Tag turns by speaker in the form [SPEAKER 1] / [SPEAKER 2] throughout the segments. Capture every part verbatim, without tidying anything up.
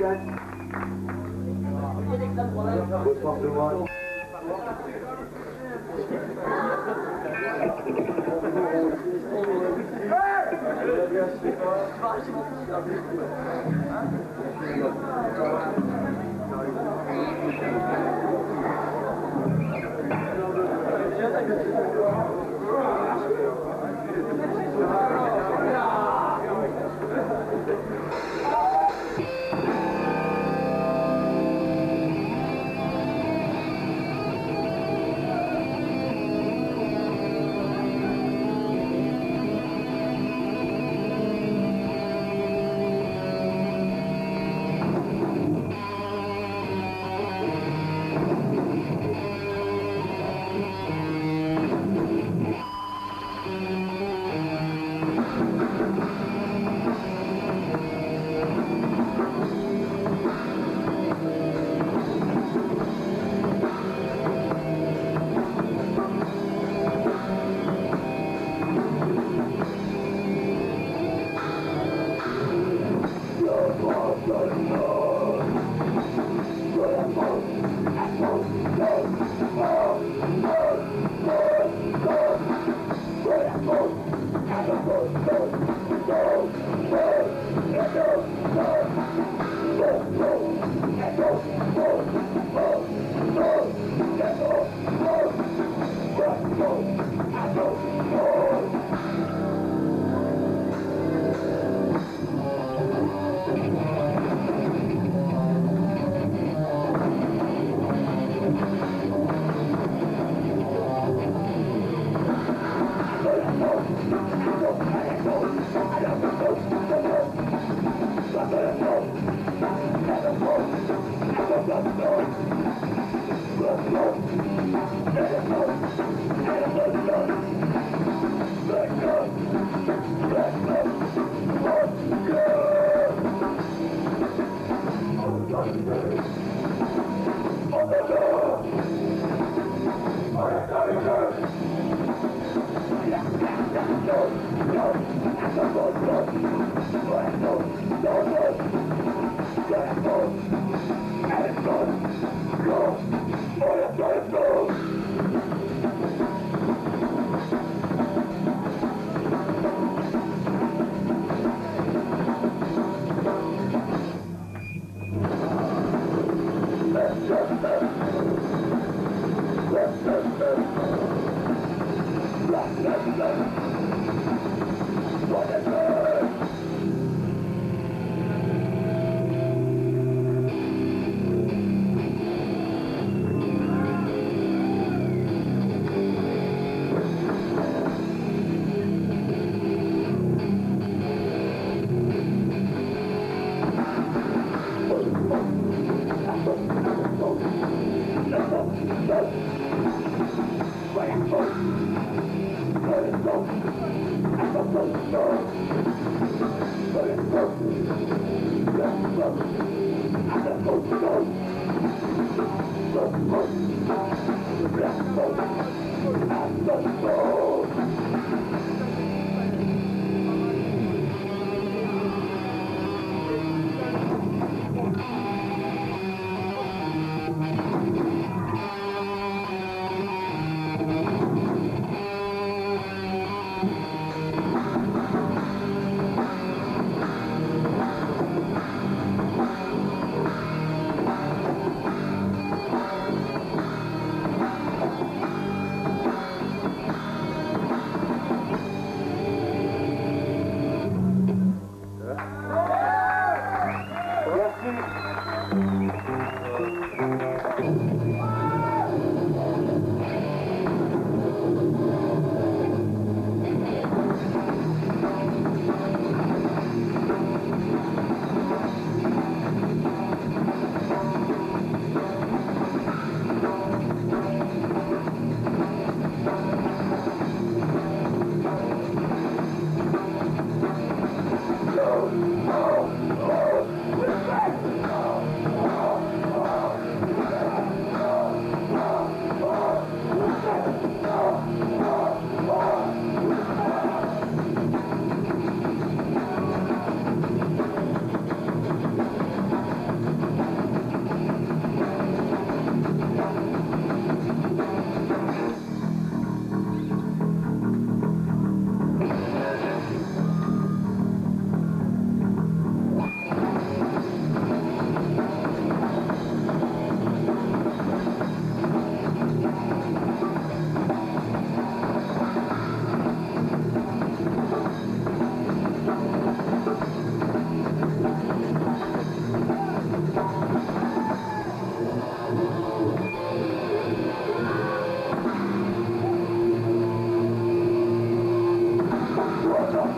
[SPEAKER 1] Good patrimoine.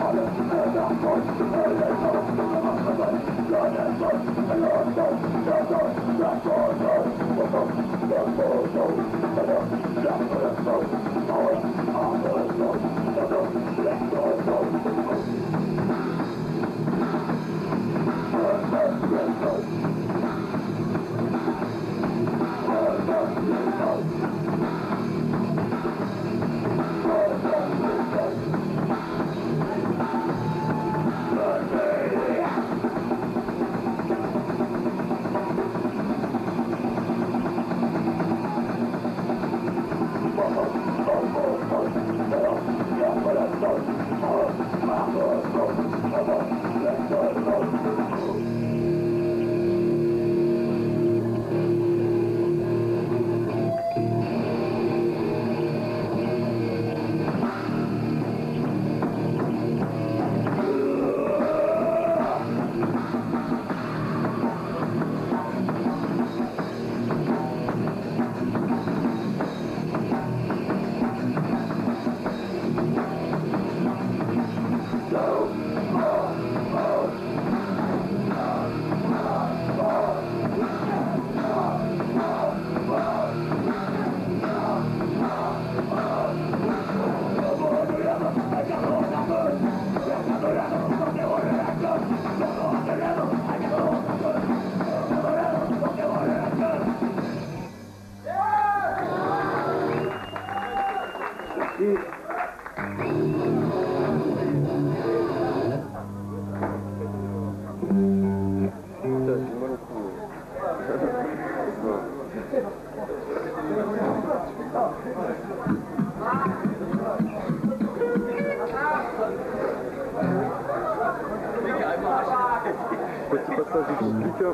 [SPEAKER 1] Petit passage du pick-up.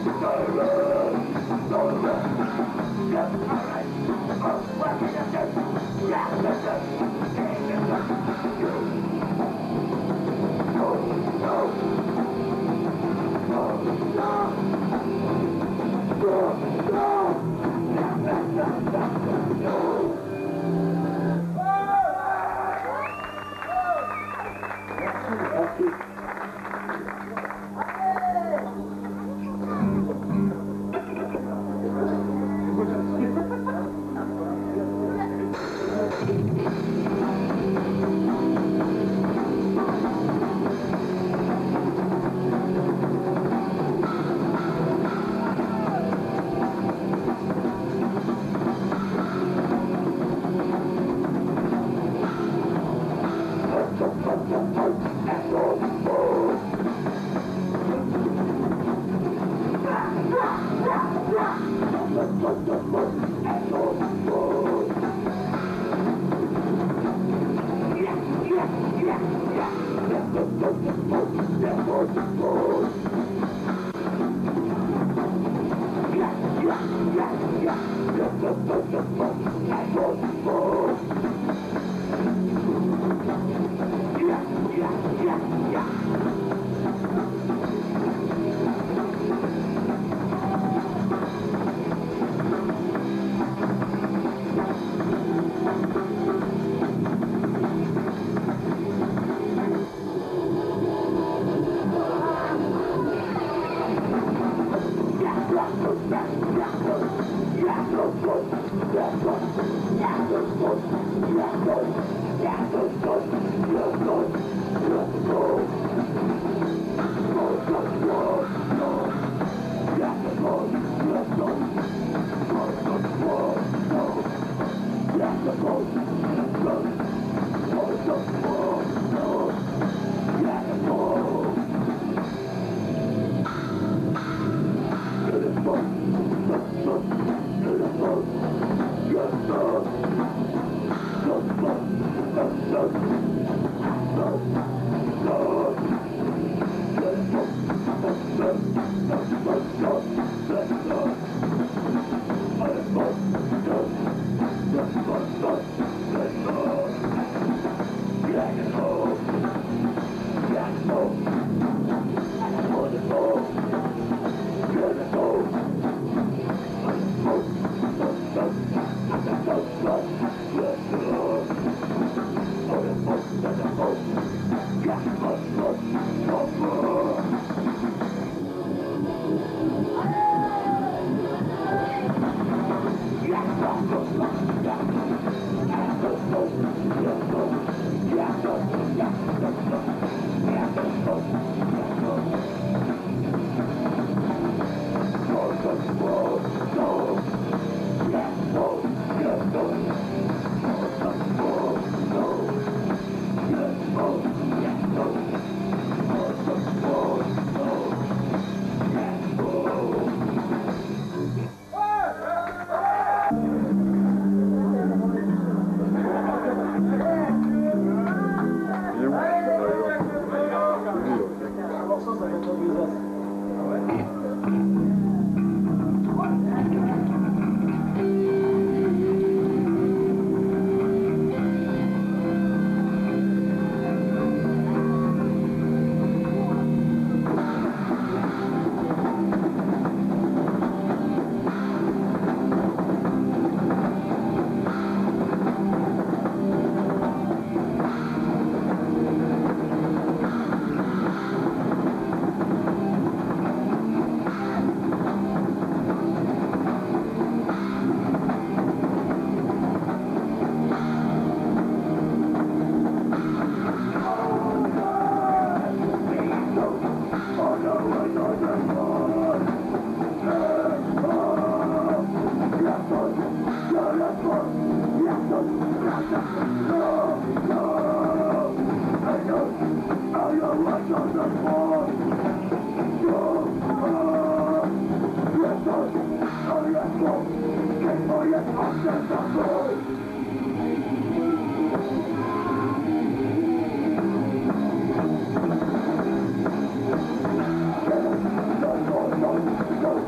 [SPEAKER 2] Go,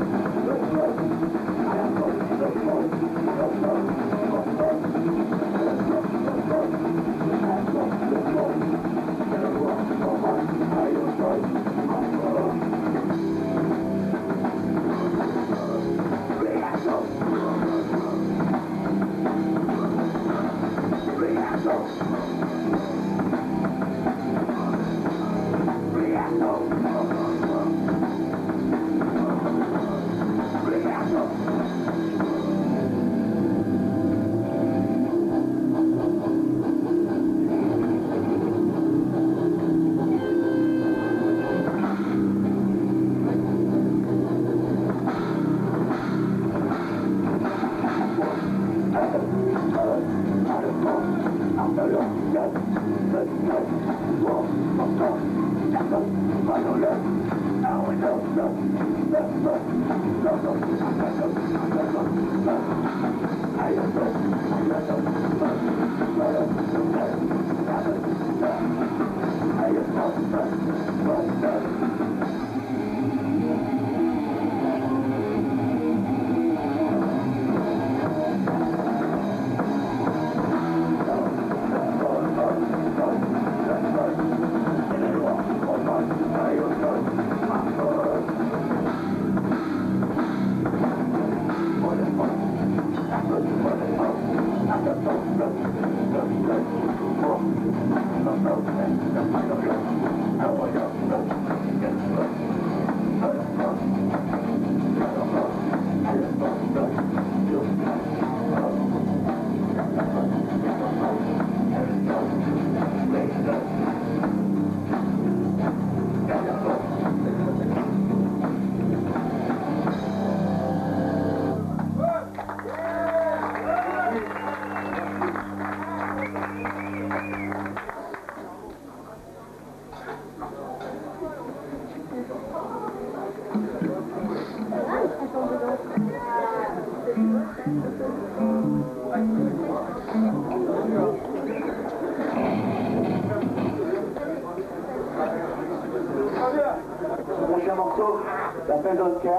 [SPEAKER 2] Le prochain morceau, l'appel d'Oscar.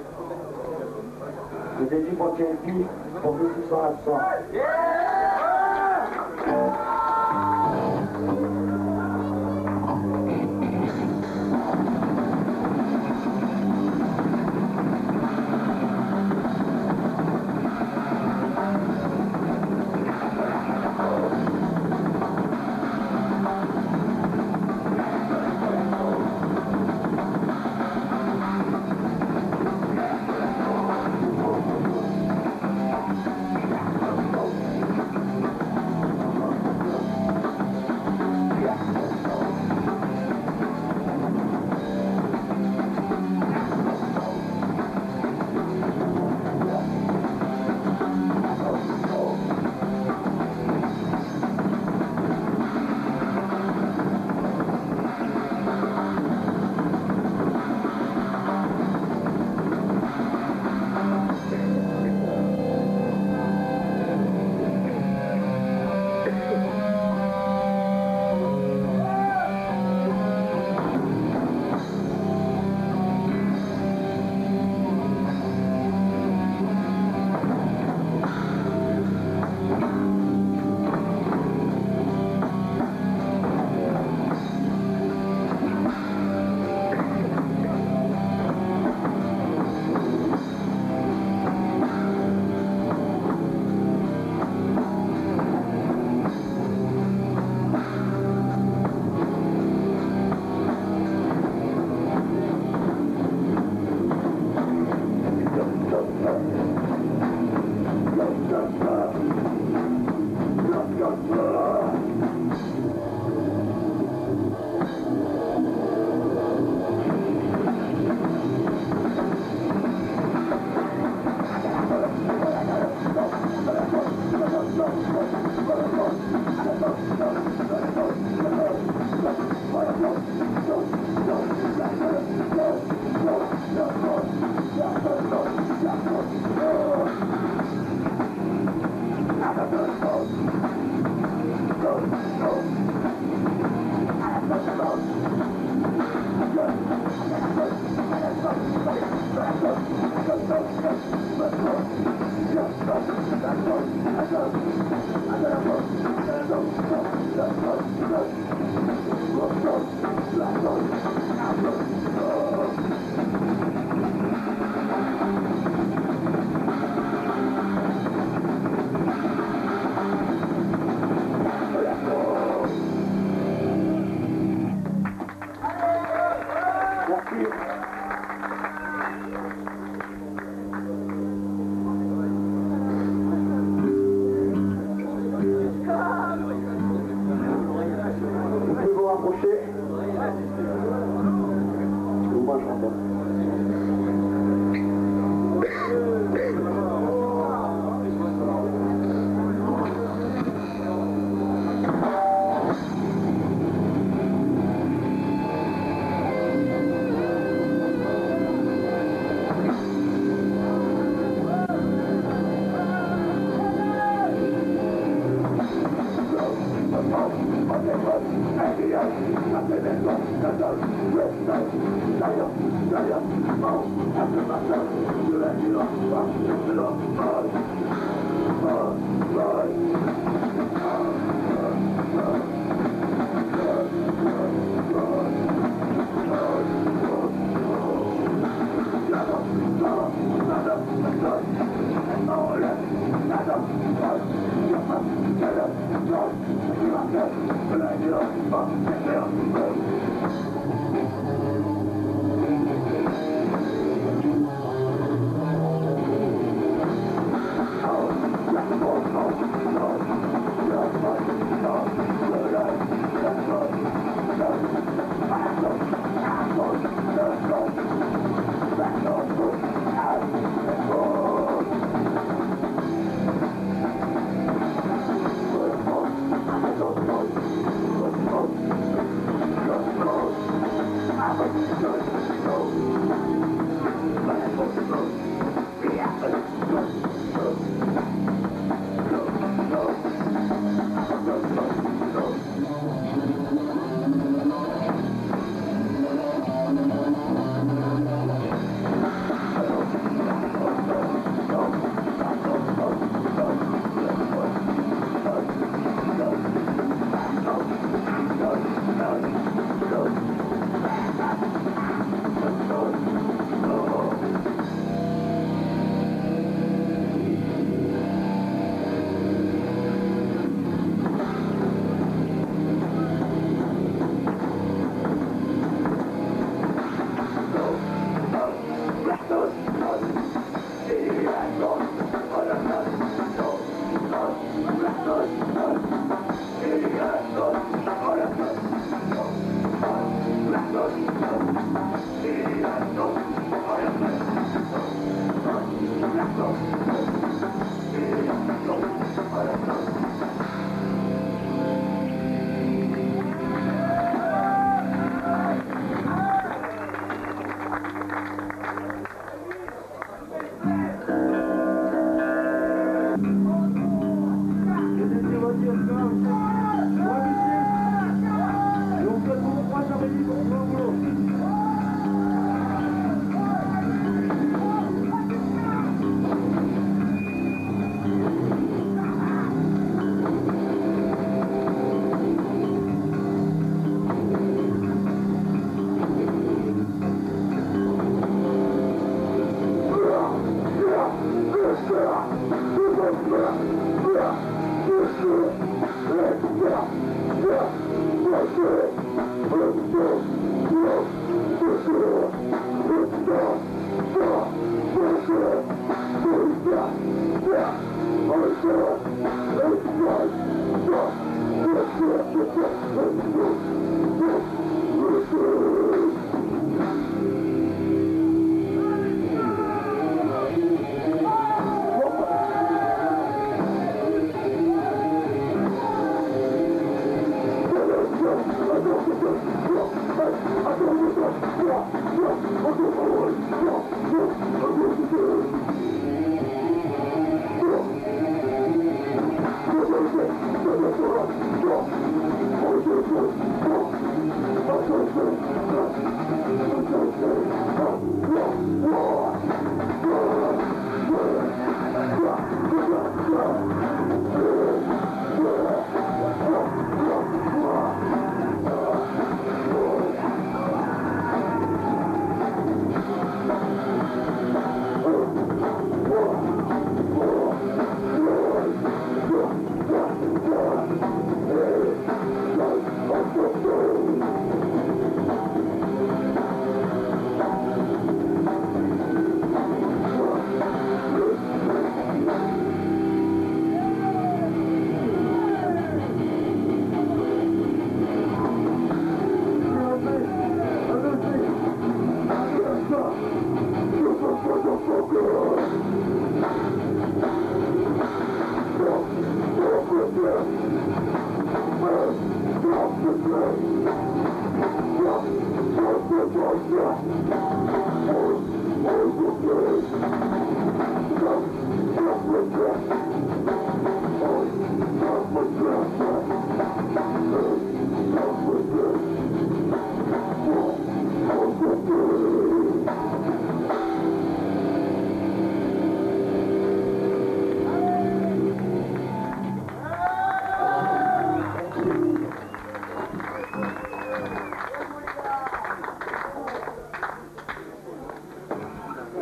[SPEAKER 2] Je dédie pour J L P, pour ceux qui sont absents. Oh,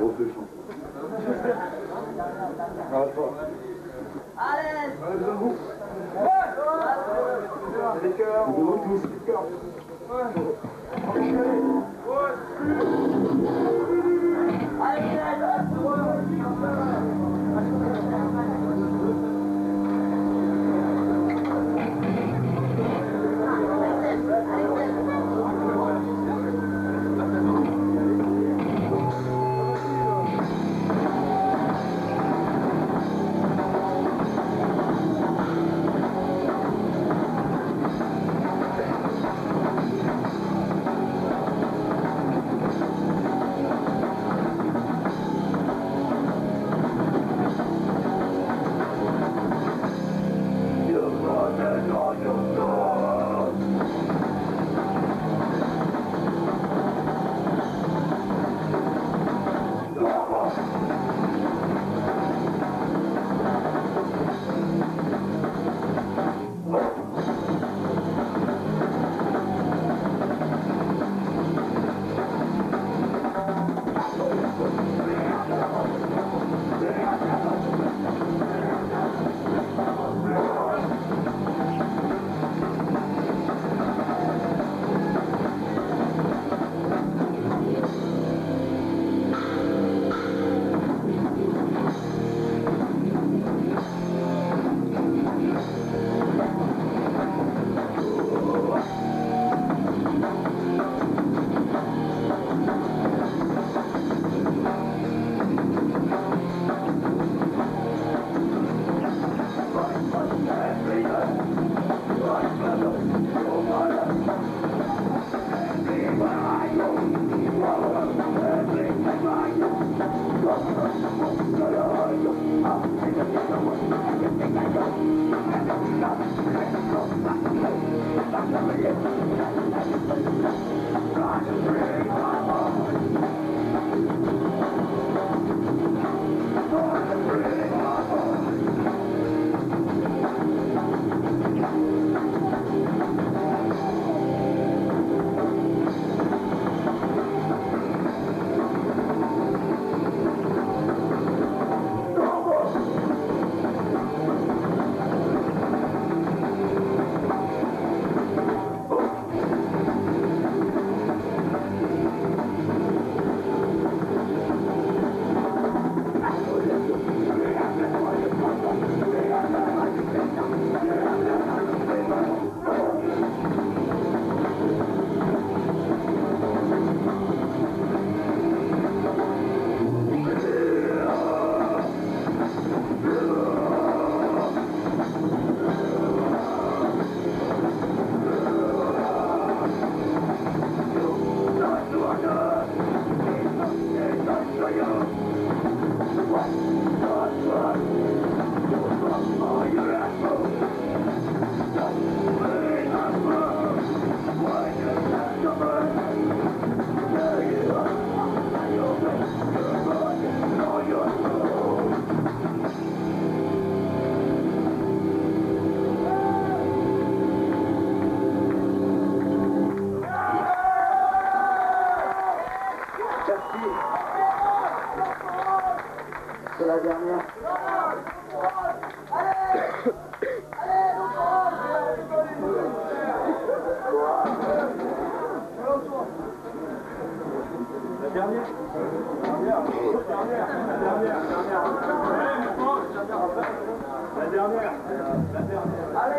[SPEAKER 2] grosse chance.
[SPEAKER 3] Allez,
[SPEAKER 2] besoin de vous. C'est des cœurs, on demande tous des cœurs.
[SPEAKER 3] c'est la dernière.
[SPEAKER 1] La dernière. La dernière. La dernière.
[SPEAKER 3] Allez,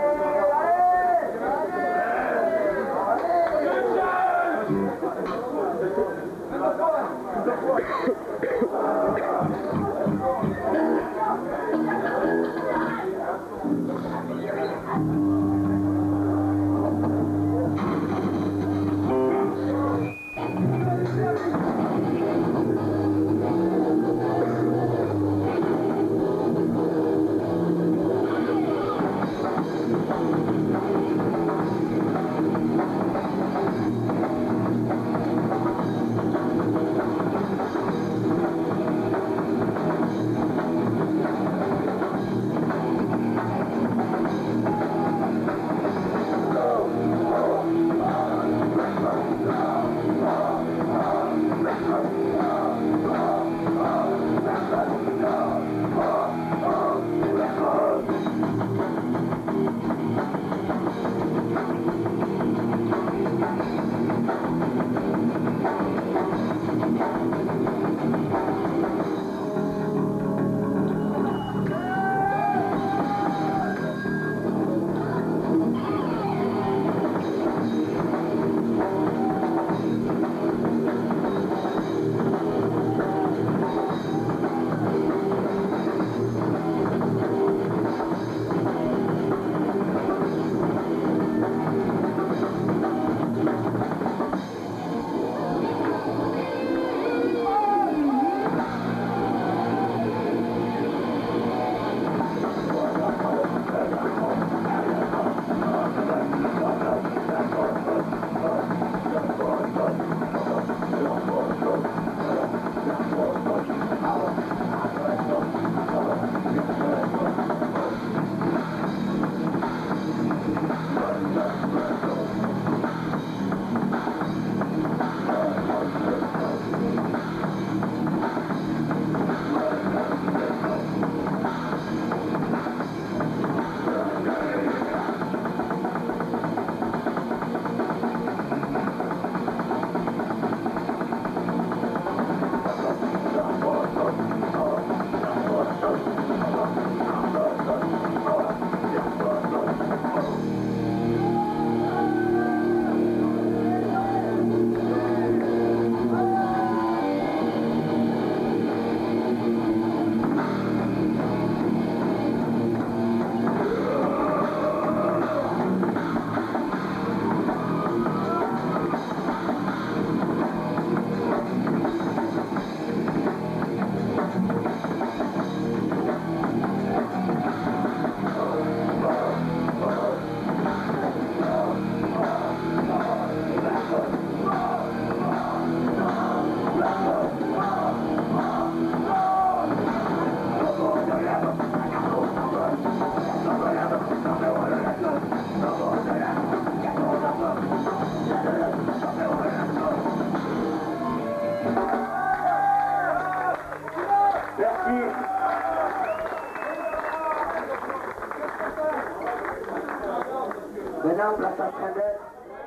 [SPEAKER 3] Maintenant, place à Scandale.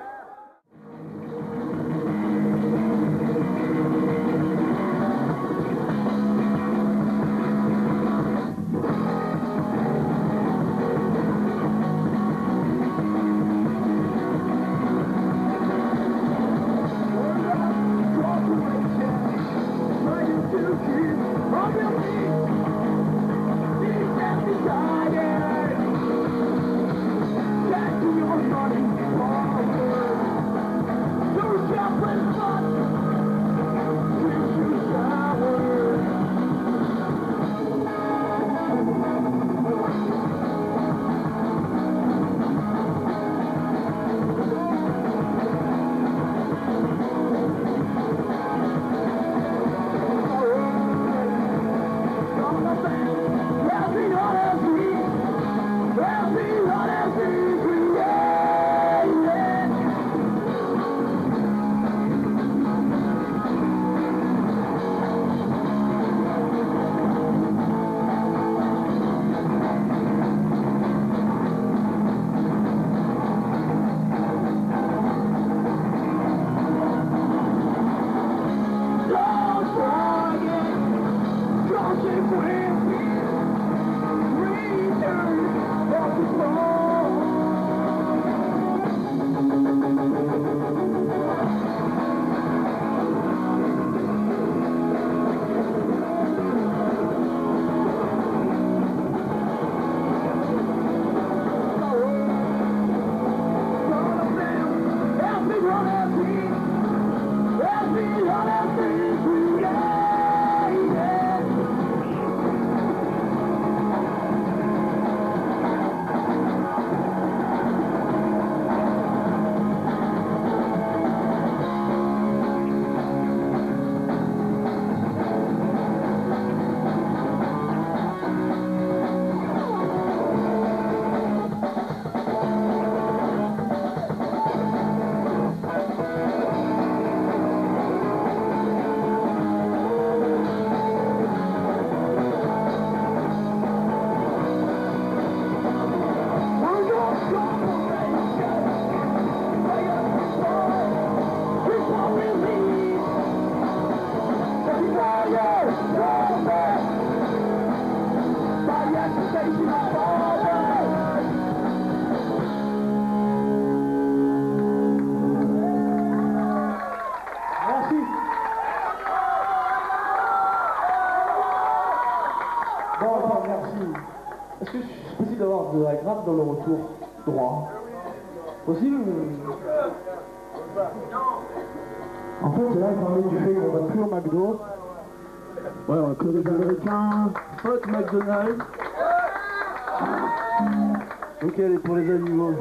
[SPEAKER 4] Est-ce que c'est possible d'avoir de la grappe dans le retour droit? Possible? En fait, là, il parlait du fait qu'on va plus au McDo. Ouais, on va que les Américains. Fuck McDonald's. Ok, elle est pour les animaux.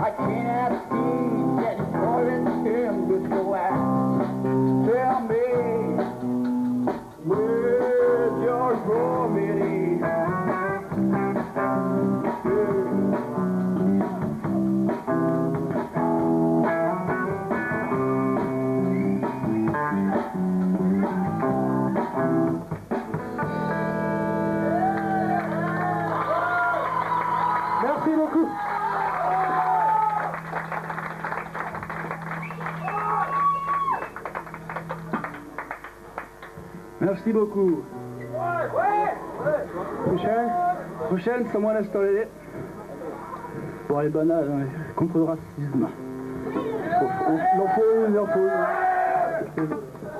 [SPEAKER 3] I can't have seen that it's more than him with your eyes. Tell me, where's your remedy?
[SPEAKER 4] Merci beaucoup. Merci beaucoup. Prochaine, prochaine, someone has started it. Pour les banales, hein, contre le racisme. Il en faut une, il en faut une.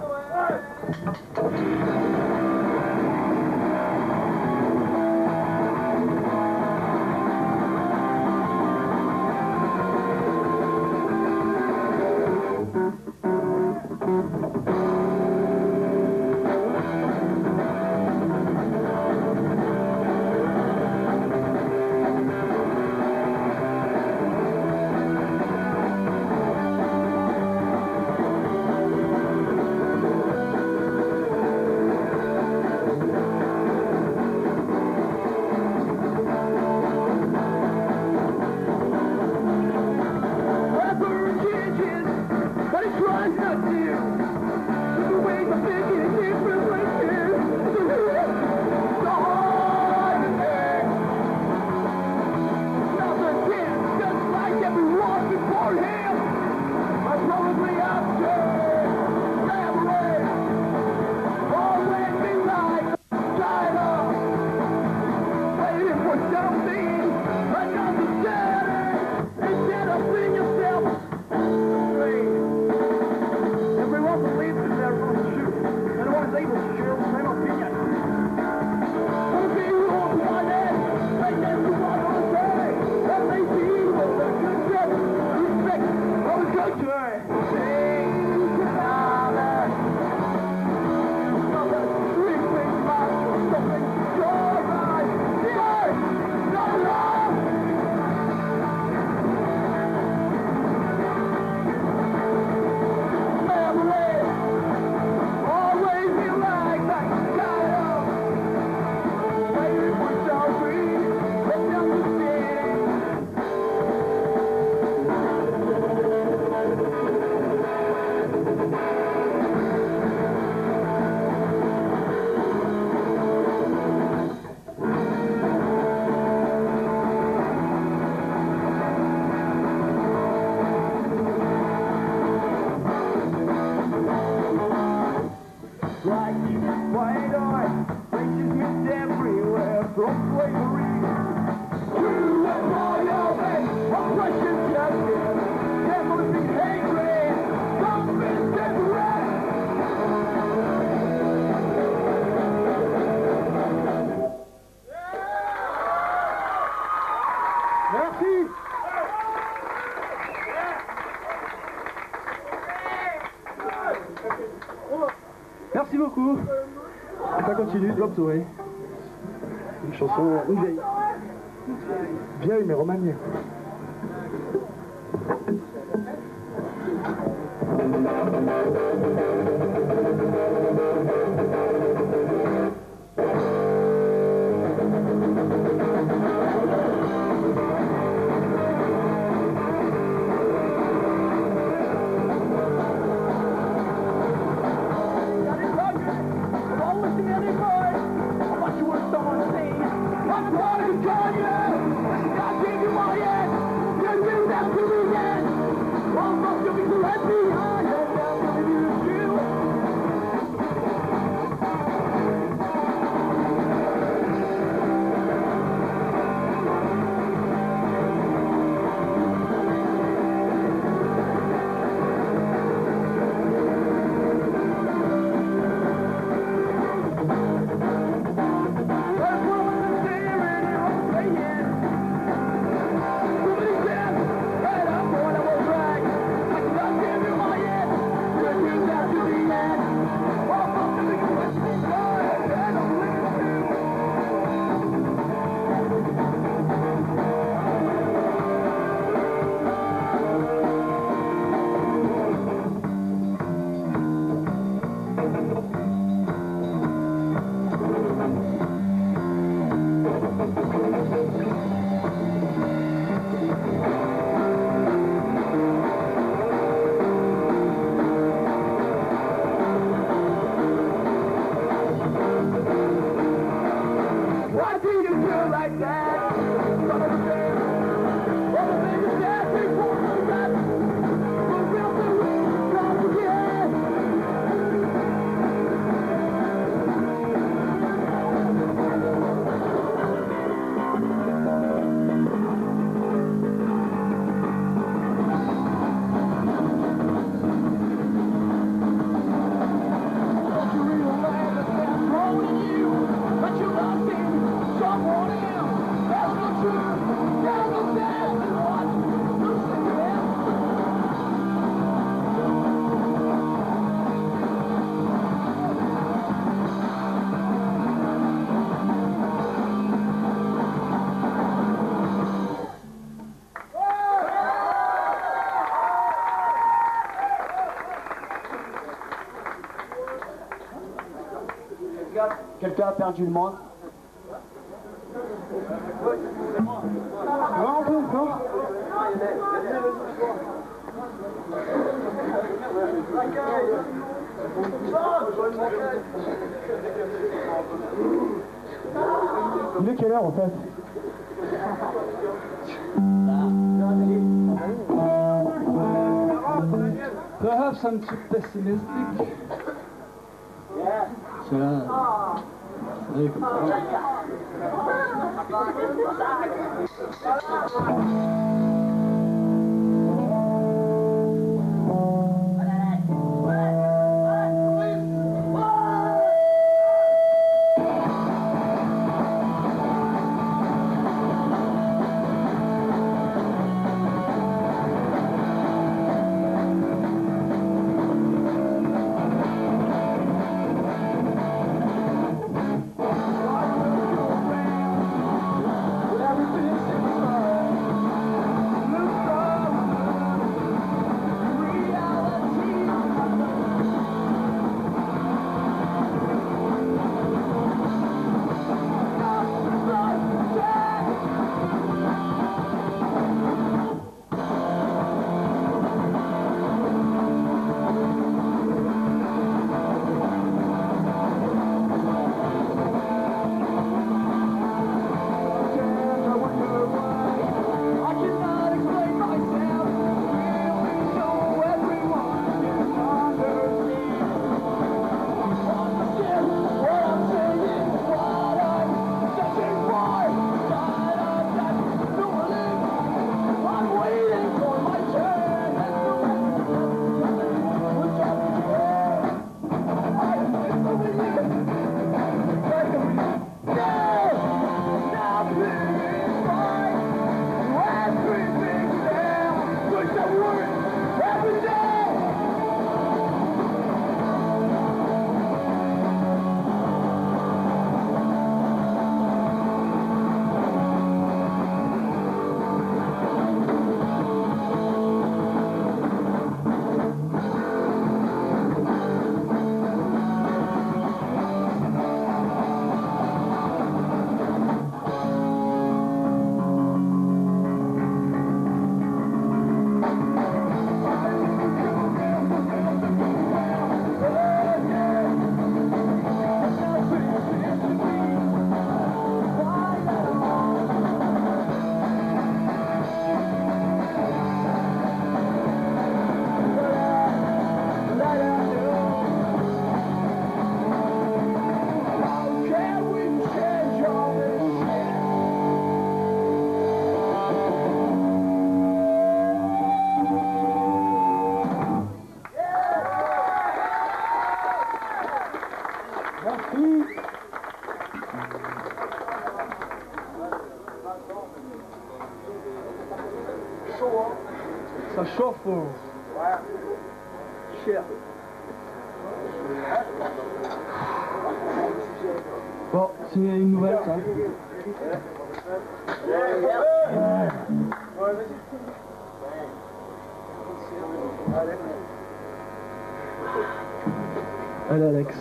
[SPEAKER 4] Merci beaucoup. Et ça continue, Drop Away. Une chanson, une vieille. Vieille mais remaniée.
[SPEAKER 3] Let me
[SPEAKER 2] Quelqu'un a perdu le moins? Non, non, non. Il est quelle heure en fait?
[SPEAKER 4] Perhaps I'm too pessimistic. Cela... c'est comme ça chauffe. Ouais. Cher. Bon, c'est une nouvelle ça. Allez Alex.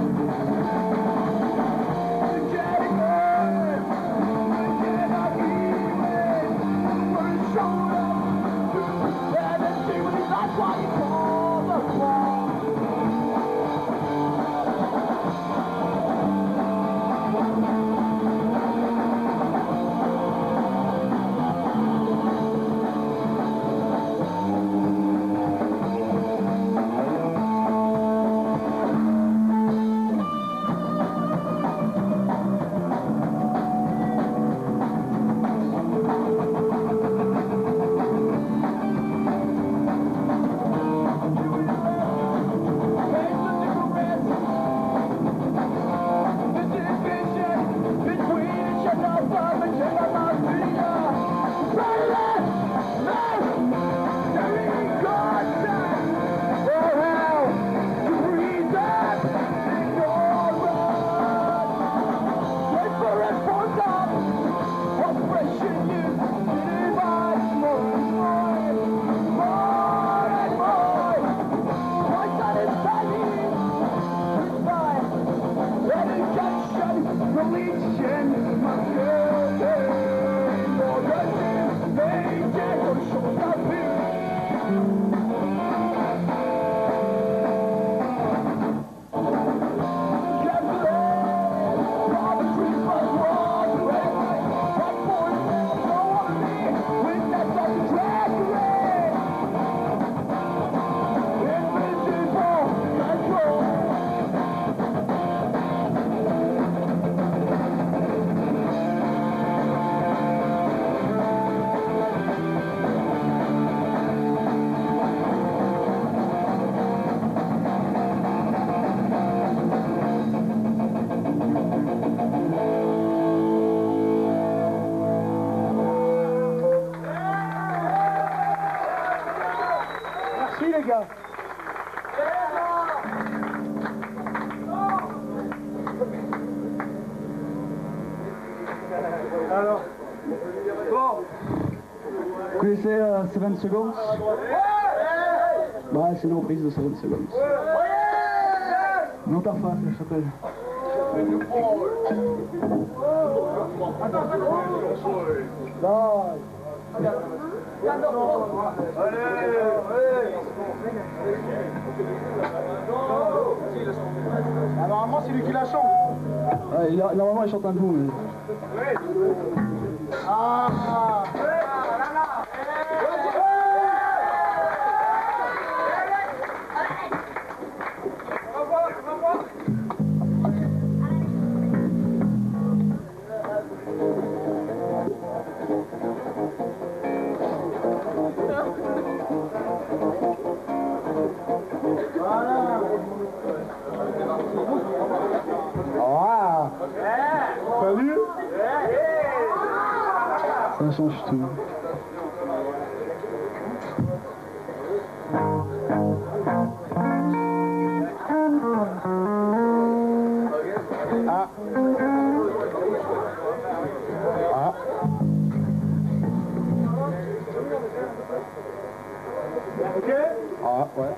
[SPEAKER 4] Be gars.
[SPEAKER 1] Alors, bon.
[SPEAKER 4] Vous connaissez euh, Seven Seconds? Bah, c'est une reprise de Seven Seconds. Non, Tarfa, ça s'appelle. Non.
[SPEAKER 1] Ah, normalement, c'est lui qui la chante.
[SPEAKER 4] Ouais, il a, normalement, il chante un bout, mais...
[SPEAKER 1] Ah,
[SPEAKER 4] Ah. Salut. Ça change tout. Ah. Ah.
[SPEAKER 1] ok.
[SPEAKER 4] Ah, ouais.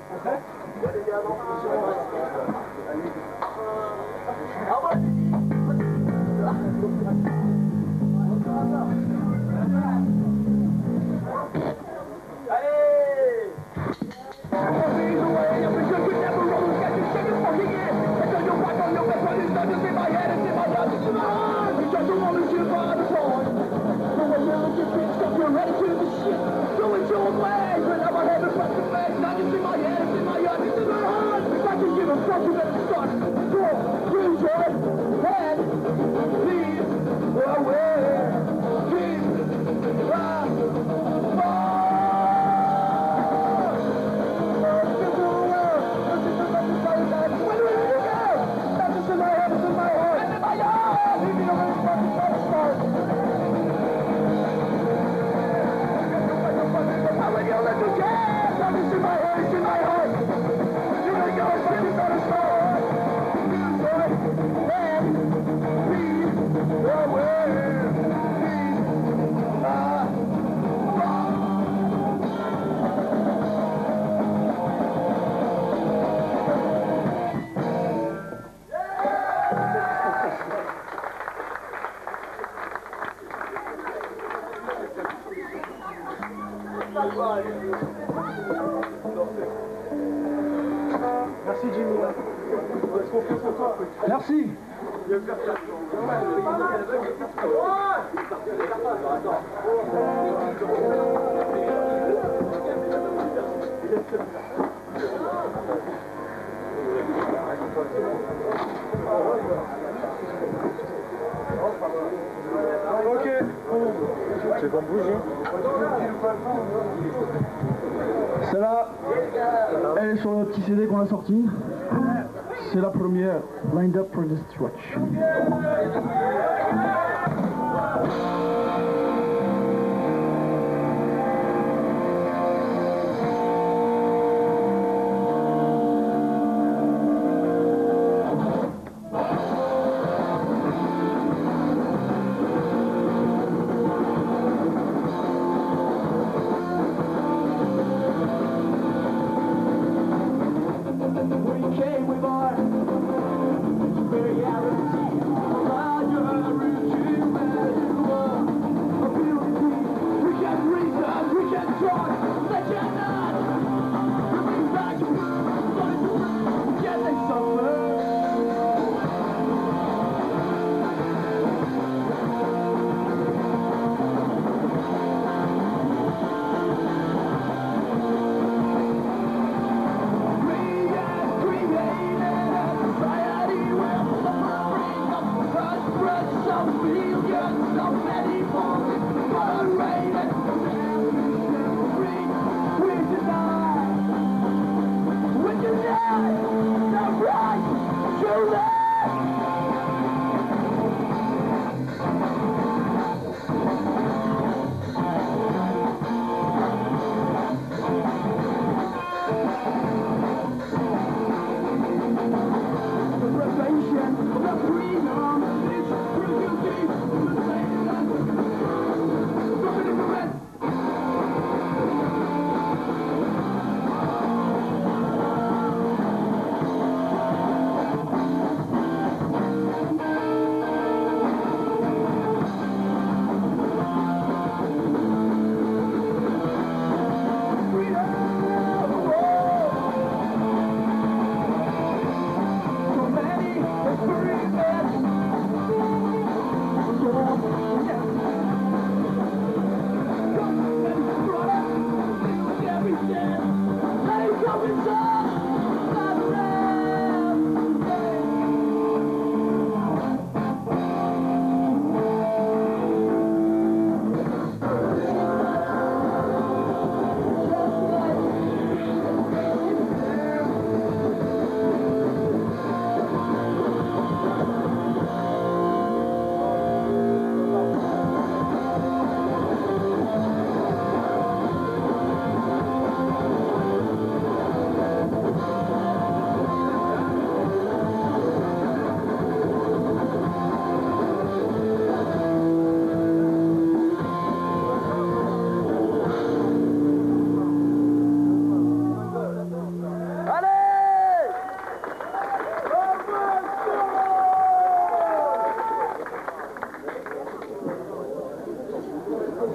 [SPEAKER 1] Merci Jimmy. Est-ce qu'on fait sur toi?
[SPEAKER 4] Merci.
[SPEAKER 1] Ok. C'est qu'on bouge.
[SPEAKER 4] Celle-là, elle est sur le petit C D qu'on a sorti. C'est la première, Lined Up for Destruction.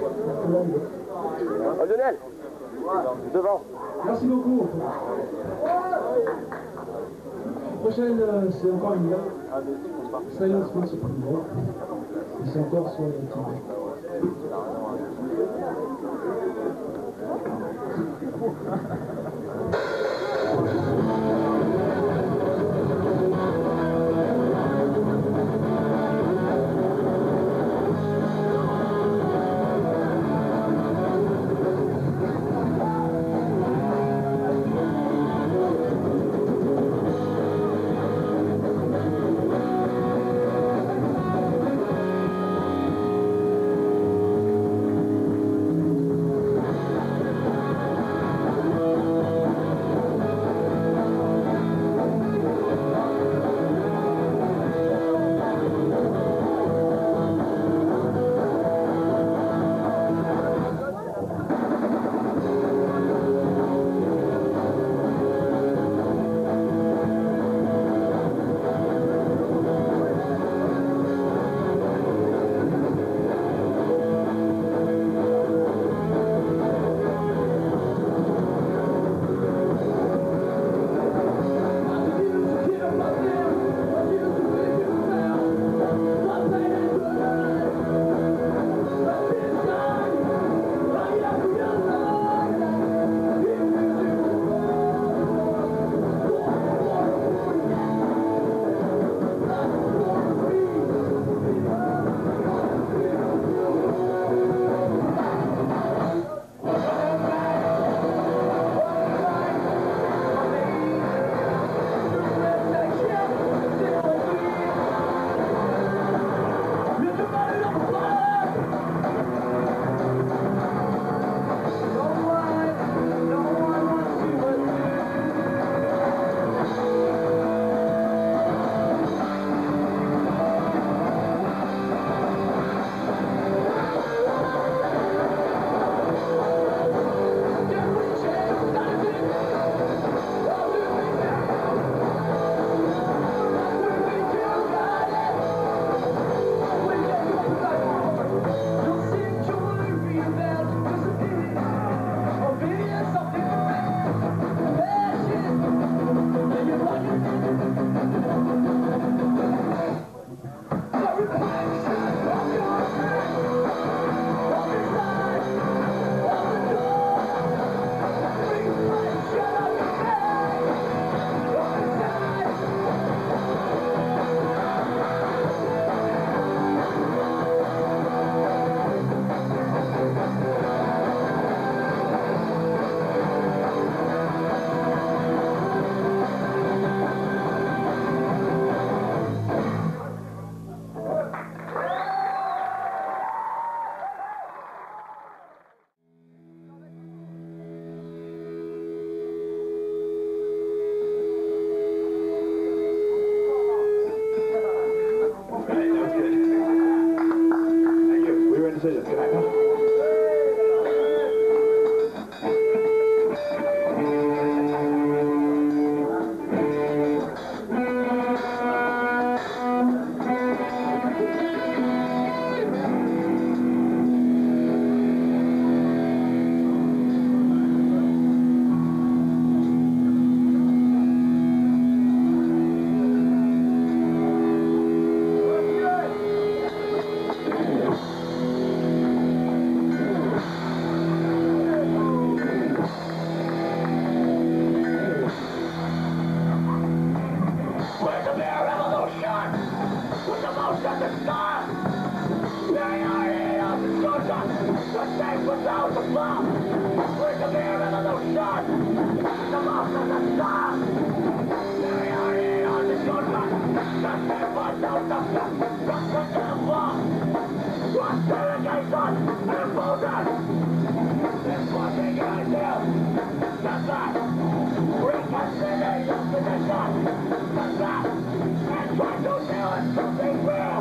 [SPEAKER 2] Oh, Lionel, devant.
[SPEAKER 1] Merci beaucoup. Prochaine, euh, c'est encore une blague. Silence Prince of Power. Et c'est encore sur le titre.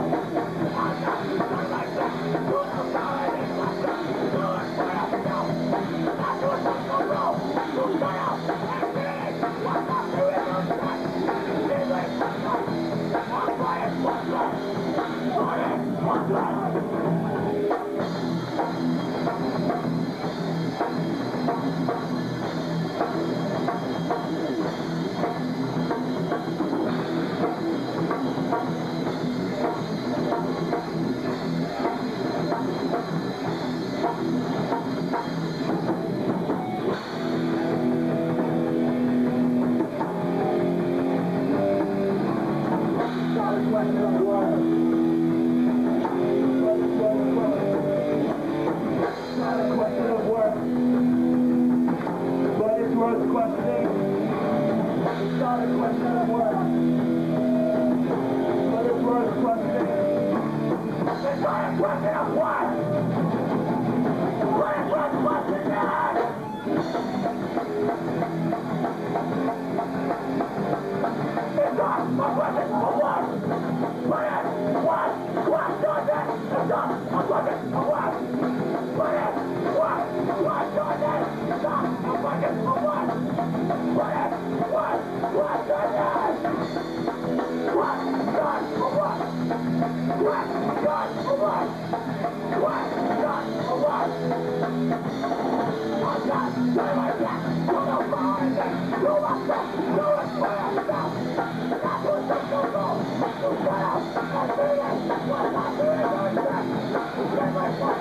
[SPEAKER 3] Something real. I'm not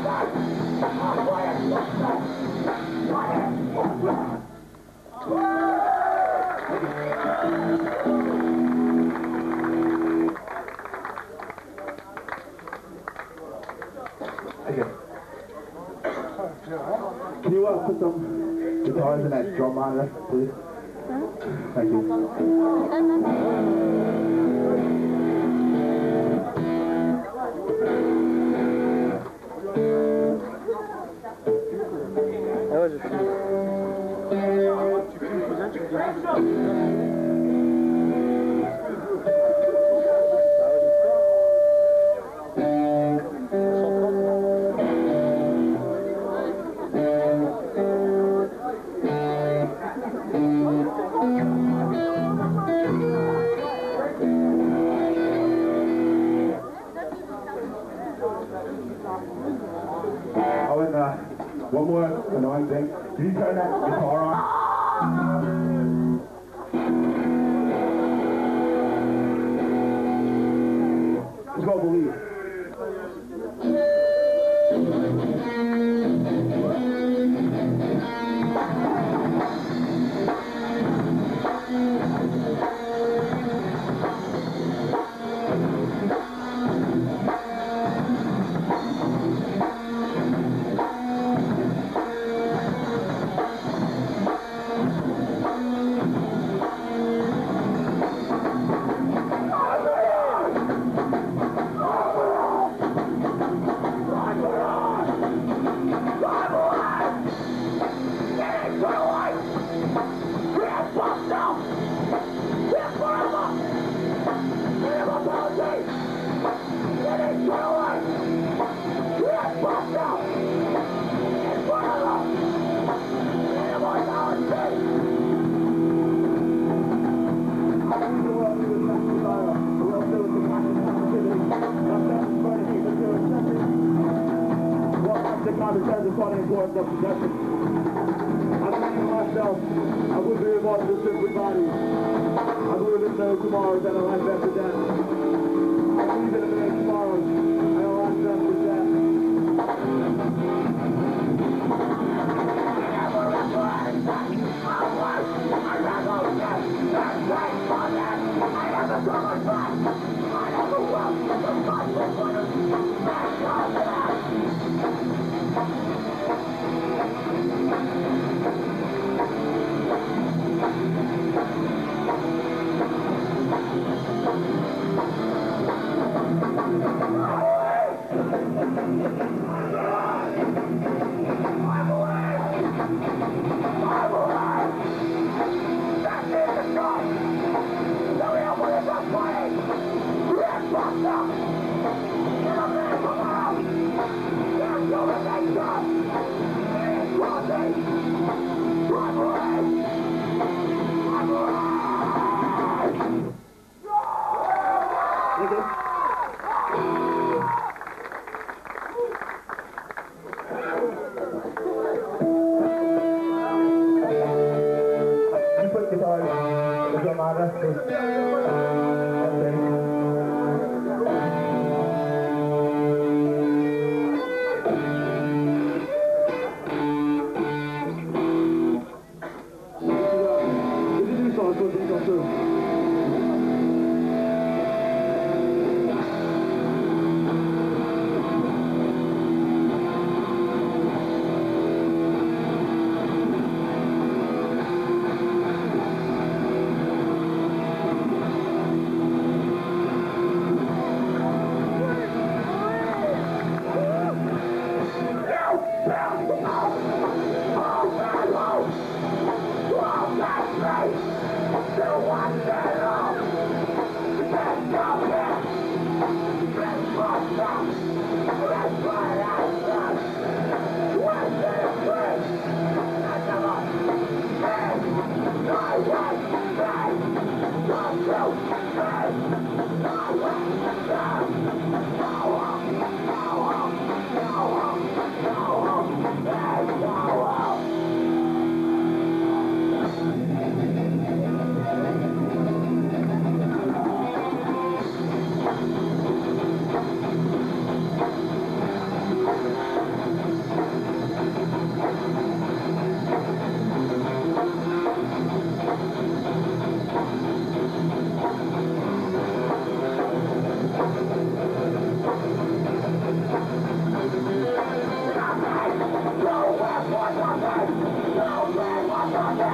[SPEAKER 5] Can you uh, put some guitars in that drum monitor, please? Thank you.
[SPEAKER 4] Ah ouais, je filme. Tu filmes Cousin, tu me diras.
[SPEAKER 5] Oh, and uh, one more annoying thing. Can you turn that guitar on? Let's go, Believe. Tomorrow is at a life after death. I believe in a million tomorrows. I don't want them to death.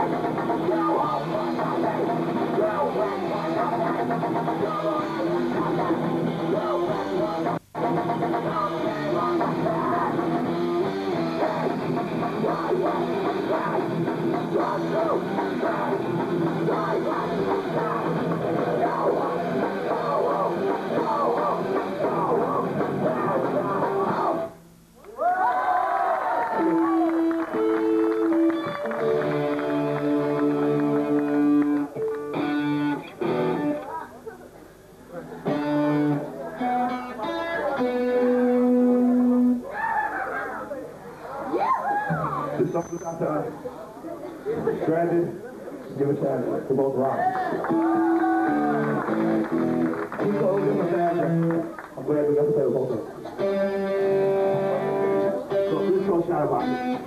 [SPEAKER 5] This song is out to Stranded. Give a shout to both rocks. Keep those in the bag. I'm glad we got to play with both of them. So please go shout about it.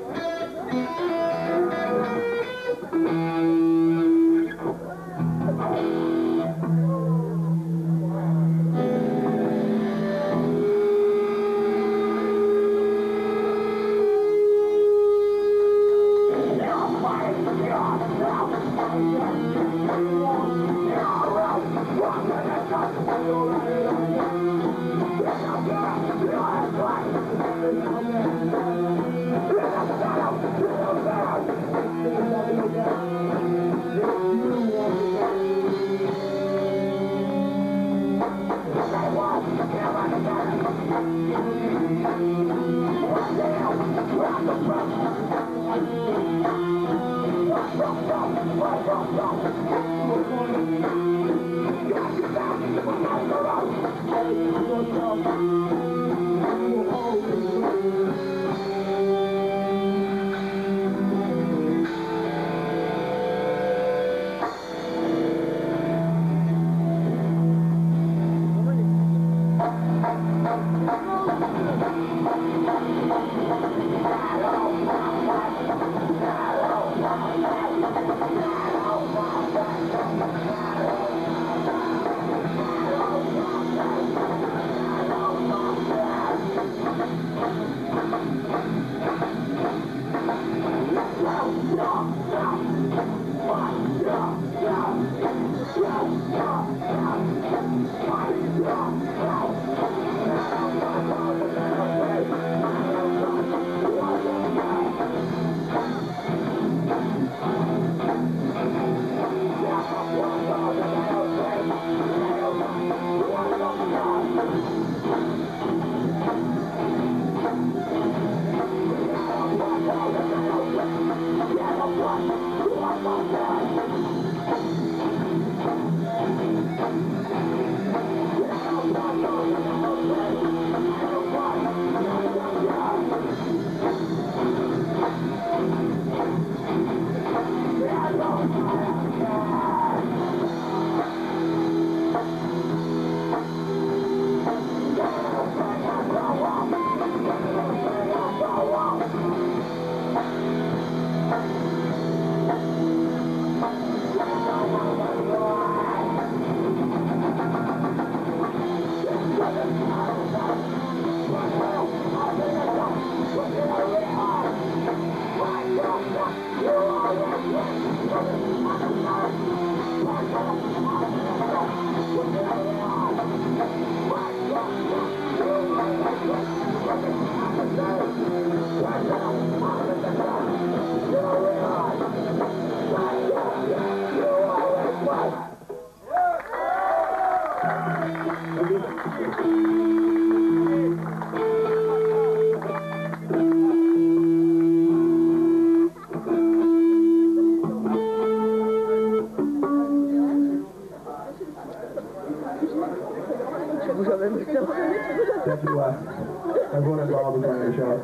[SPEAKER 5] Thank you, uh, everyone involved in the show.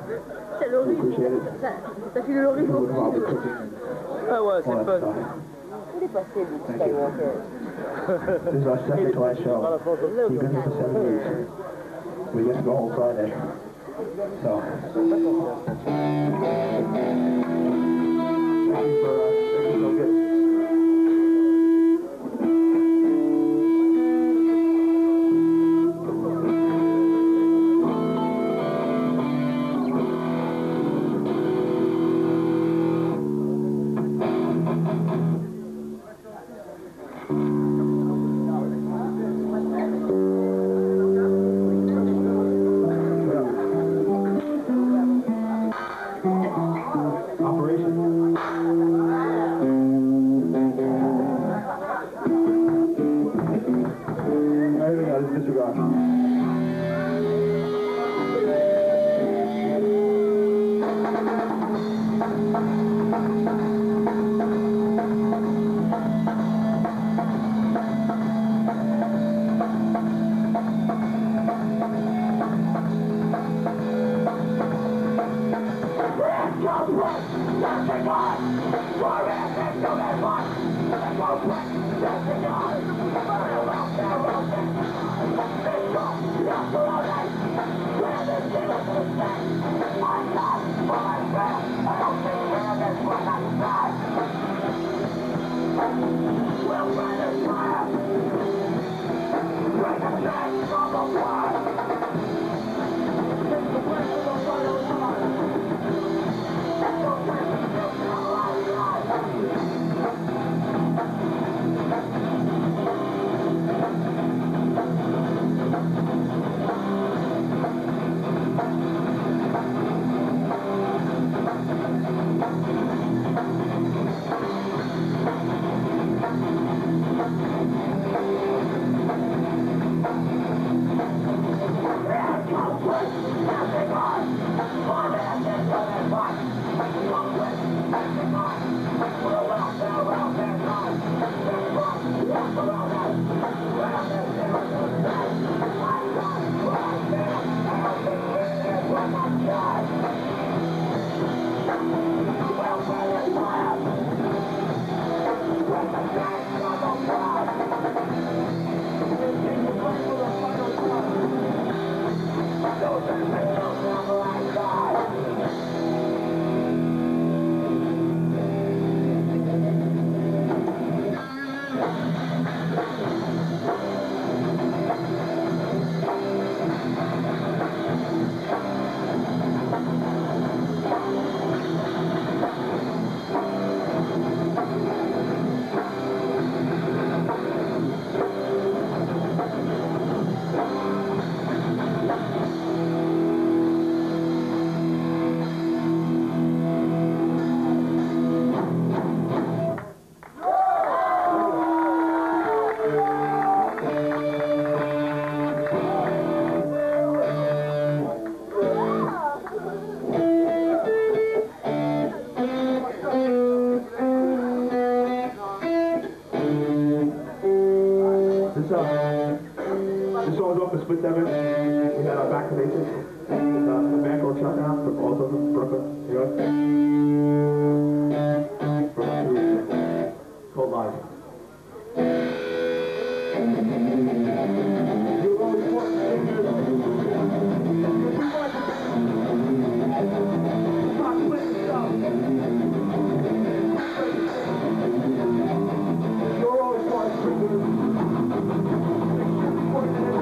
[SPEAKER 5] We appreciate it.
[SPEAKER 6] T'as filé l'origine.
[SPEAKER 5] Everyone involved in cooking and
[SPEAKER 4] Ah ouais,
[SPEAKER 5] all
[SPEAKER 4] c'est
[SPEAKER 5] that
[SPEAKER 4] fun.
[SPEAKER 5] stuff.
[SPEAKER 6] Il est passé, Luke
[SPEAKER 5] Thank you.
[SPEAKER 6] Skywalker.
[SPEAKER 5] This is our second to last show. We've been here for seven weeks. We get to go home Friday. So, thank you for, uh, making it so good. This, uh, this song's off the Split Seven. We had our Back to Basics. It's uh, a band called Shutdown from also from Brooklyn, New York. From about two weeks ago. It's called Live. You're always watching.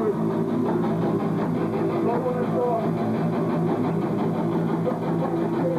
[SPEAKER 5] Thank you.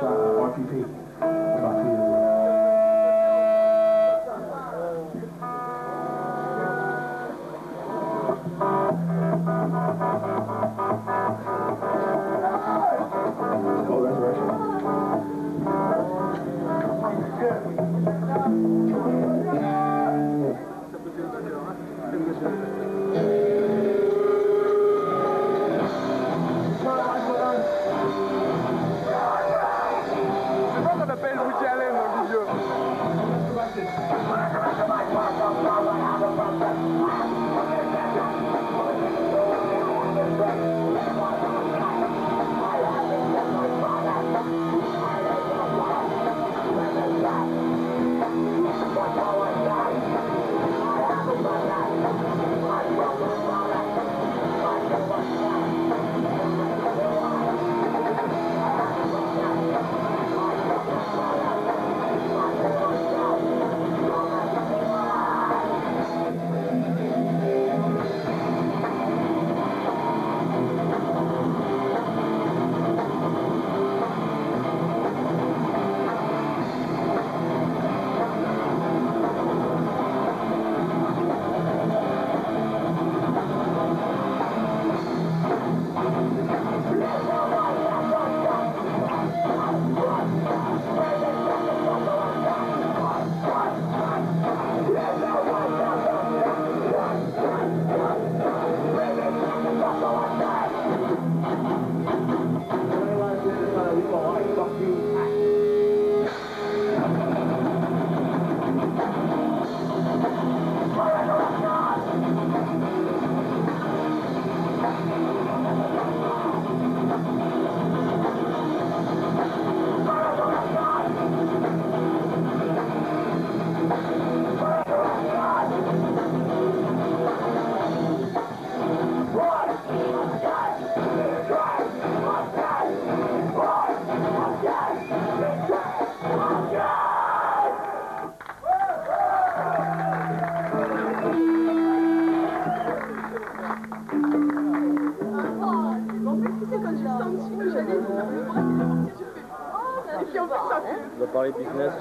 [SPEAKER 5] uh, R P P about two years ago. Oh, Resurrection.
[SPEAKER 3] C'est pas qu'on appelle Woody Allen dans le vidéo.
[SPEAKER 7] On va parler business.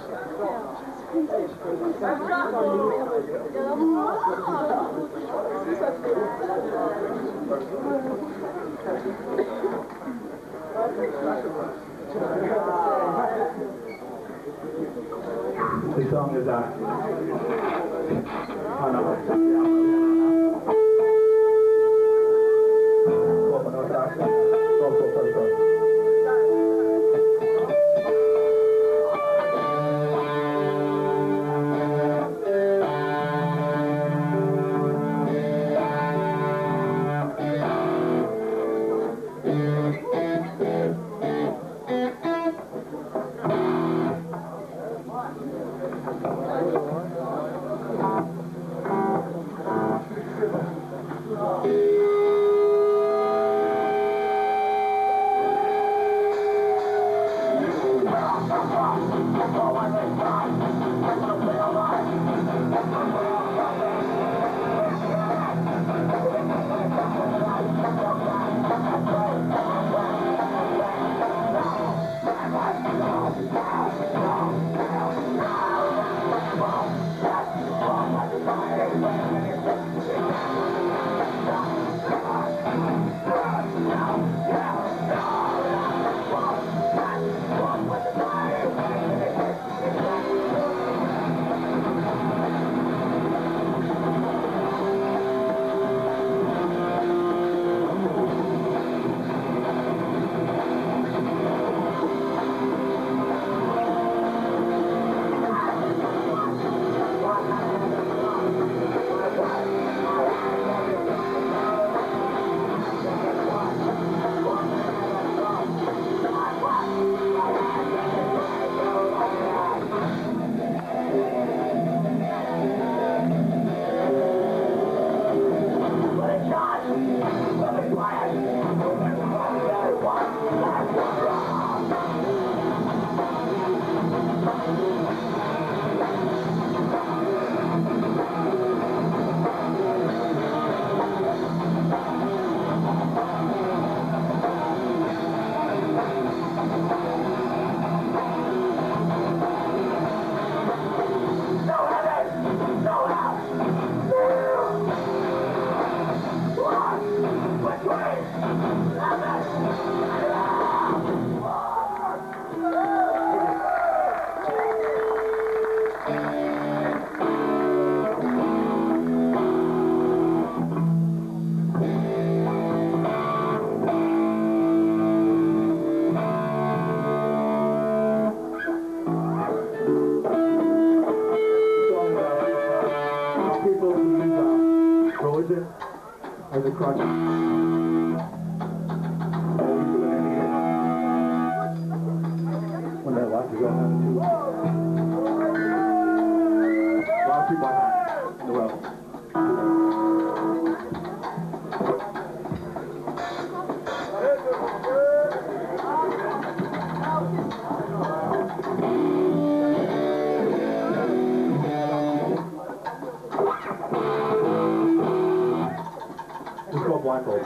[SPEAKER 5] The song is uh, on uh, Unorthodox. Also Purgatory. the crutch. When that watch is going on too. A lot of people like that in the world. It's called blindfold.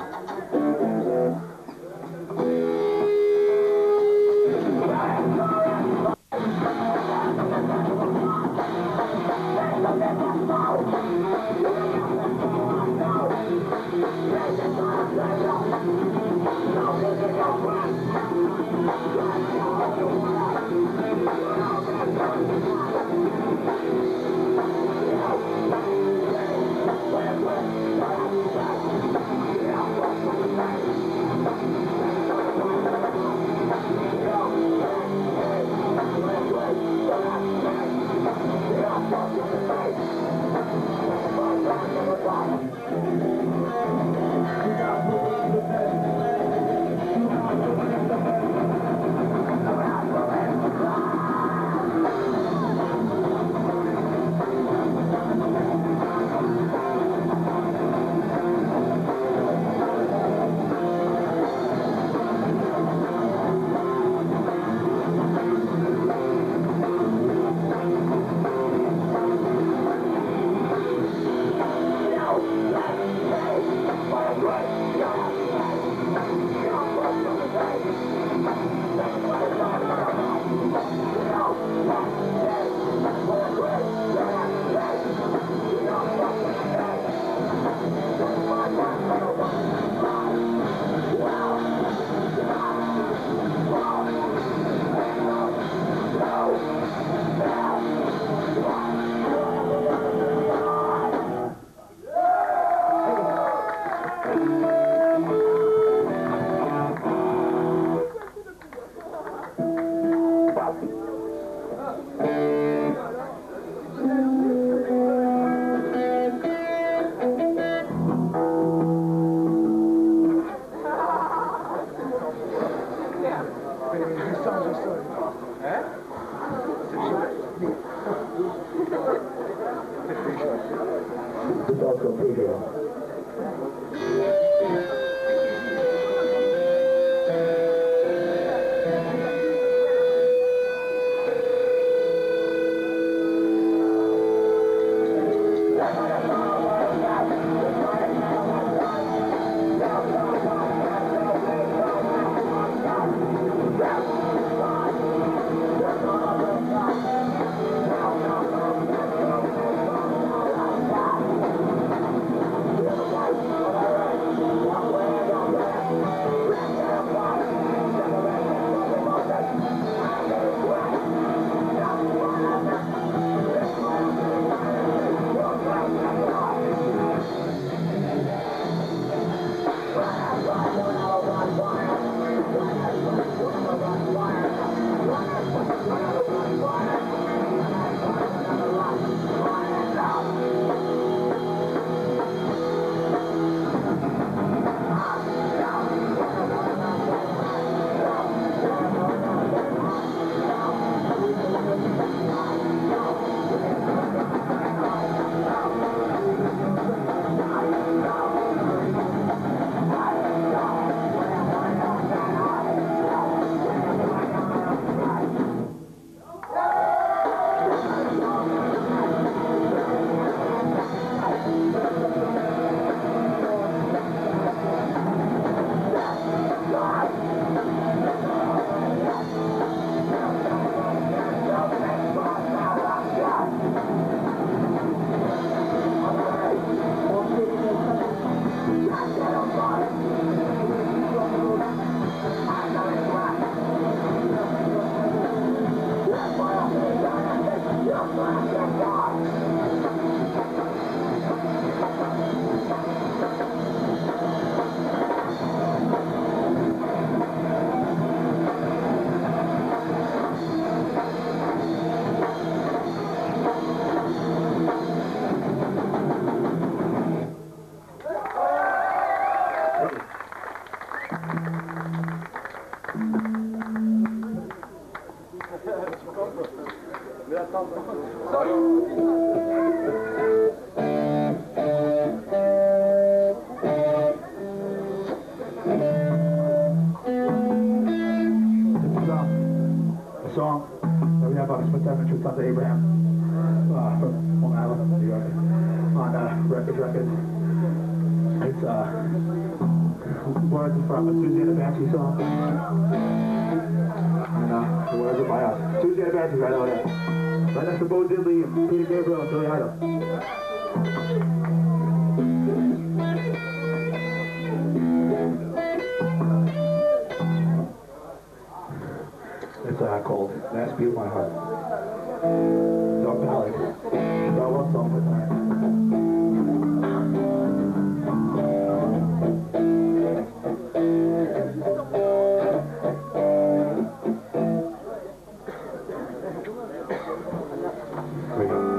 [SPEAKER 5] It's also Pedro. All right. A song that we have on Smith Avenue, Sons of Abraham, uh, from Long Island, New York, on uh, Records Records. It's uh, words from a Susie and the Banshee song, and uh, the words are by us. Susie and the Banshee right over there. Right next to Bo Diddley and Peter Gabriel and Billy Idol. It's uh, called Last Beat of My Heart. Dog ballad. It's our love song for tonight. Here we go.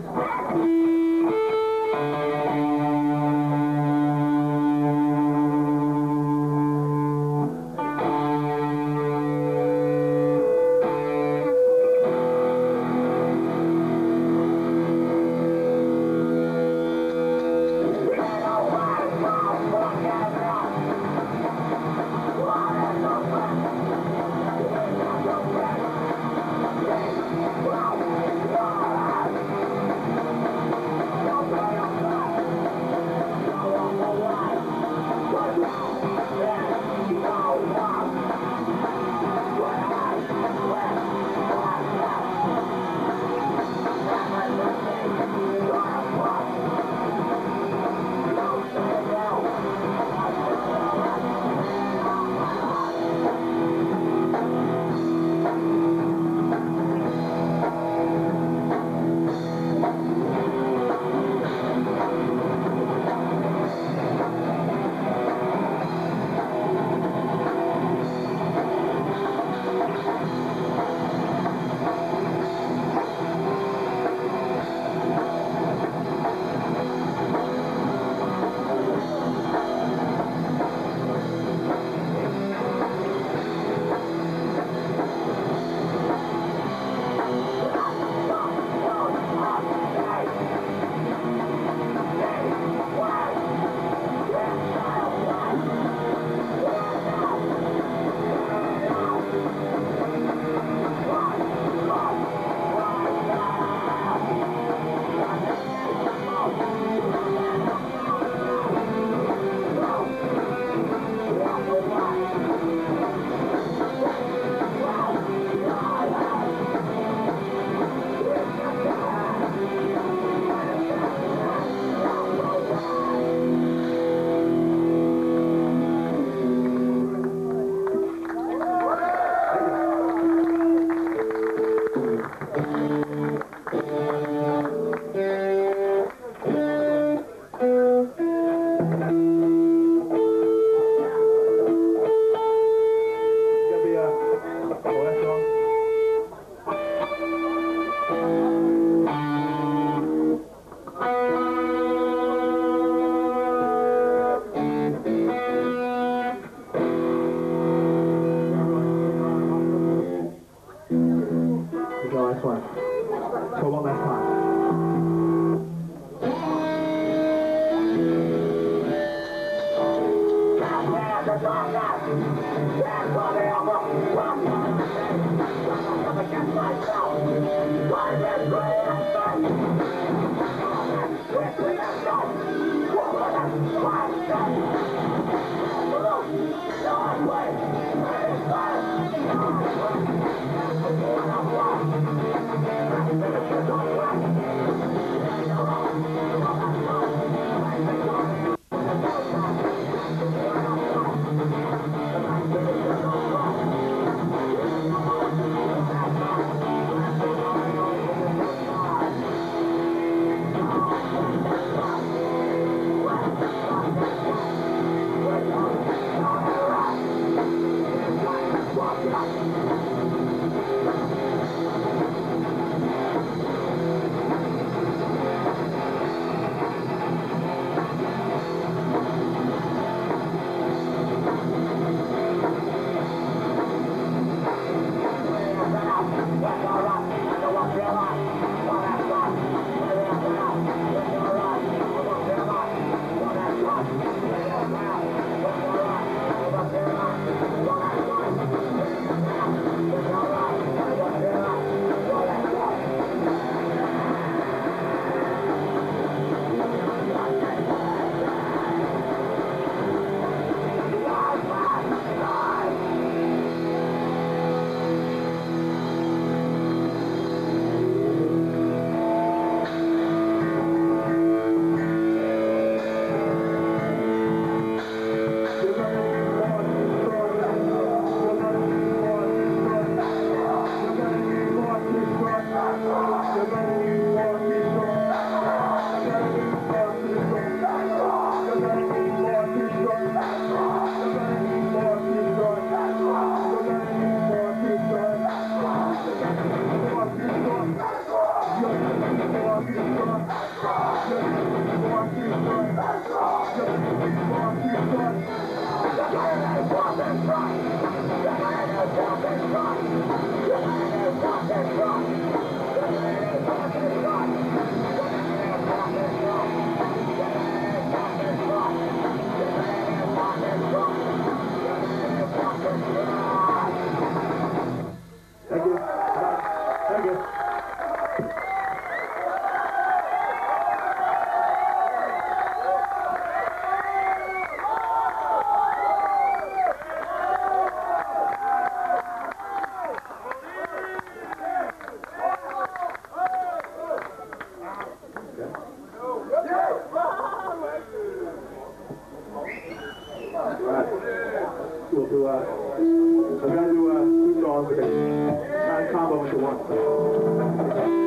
[SPEAKER 5] So one last time.
[SPEAKER 3] Thank you.
[SPEAKER 5] album if you want.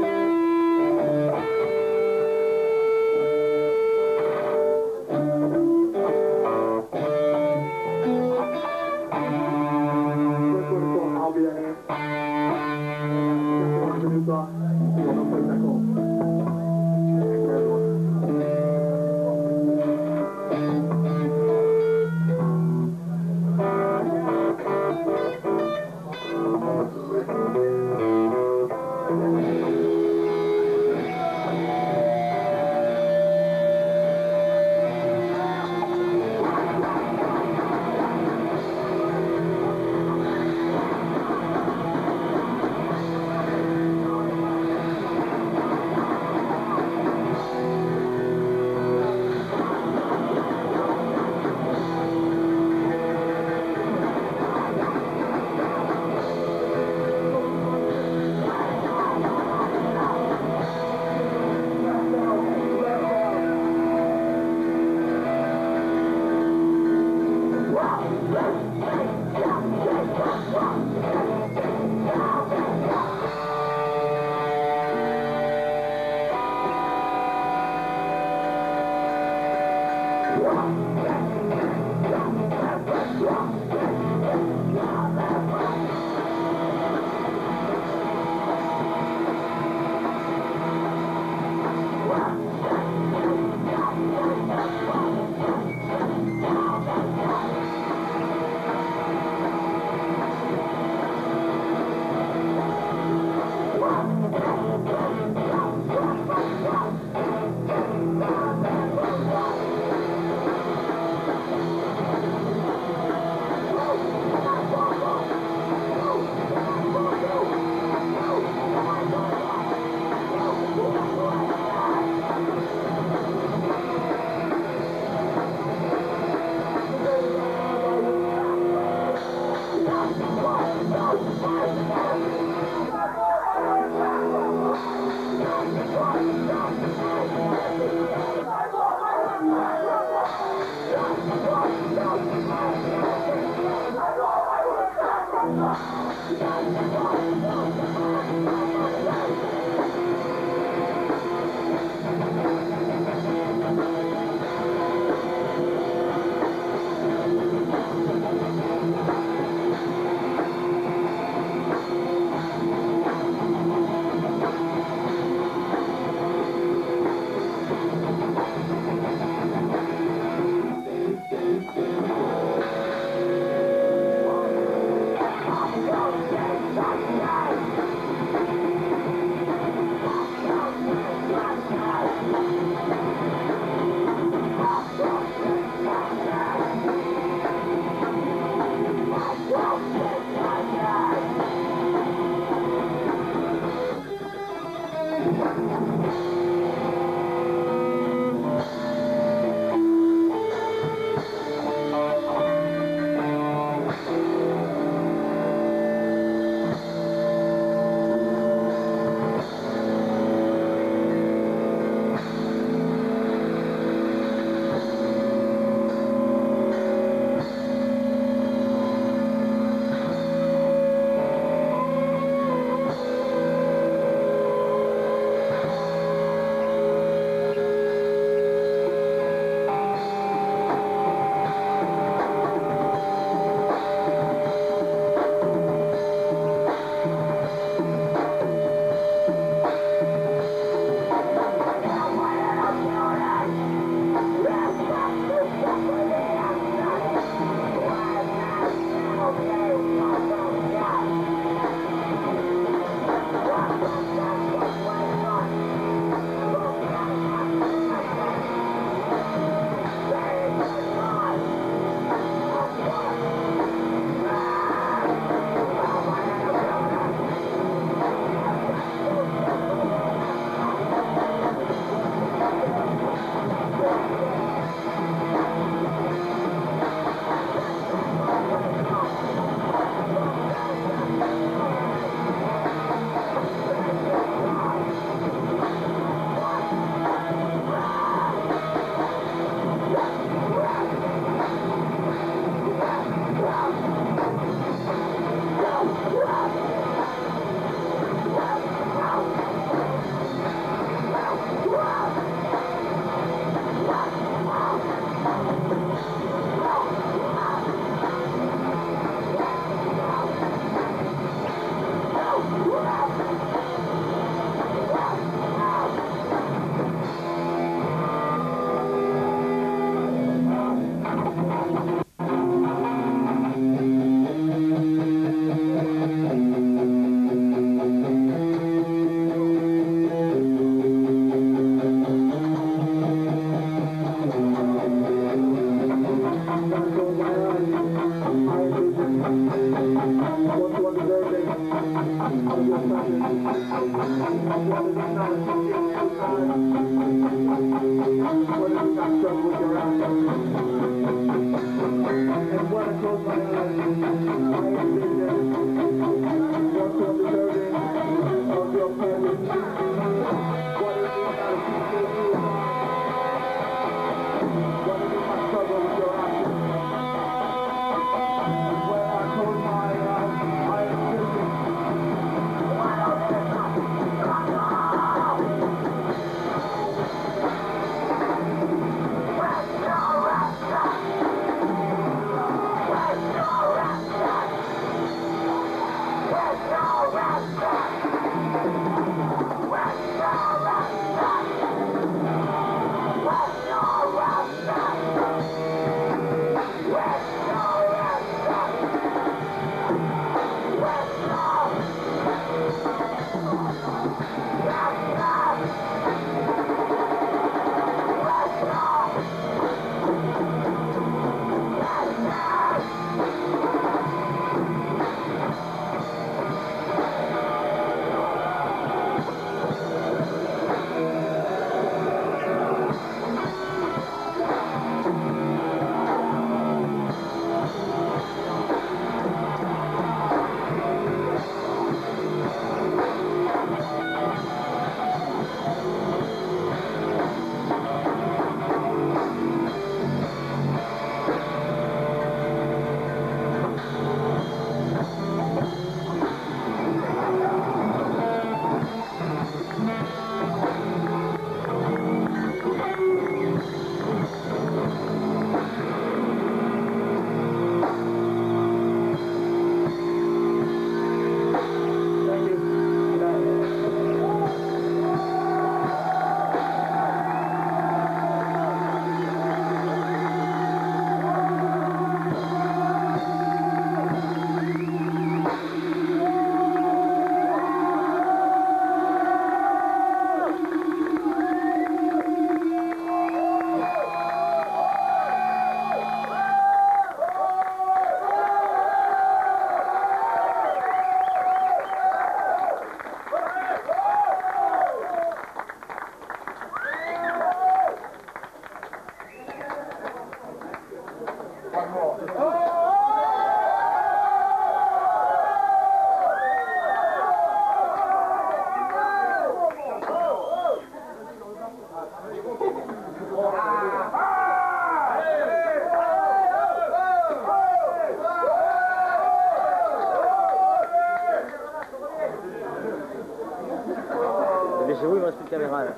[SPEAKER 7] Chez vous, il ne reste plus de caméra là.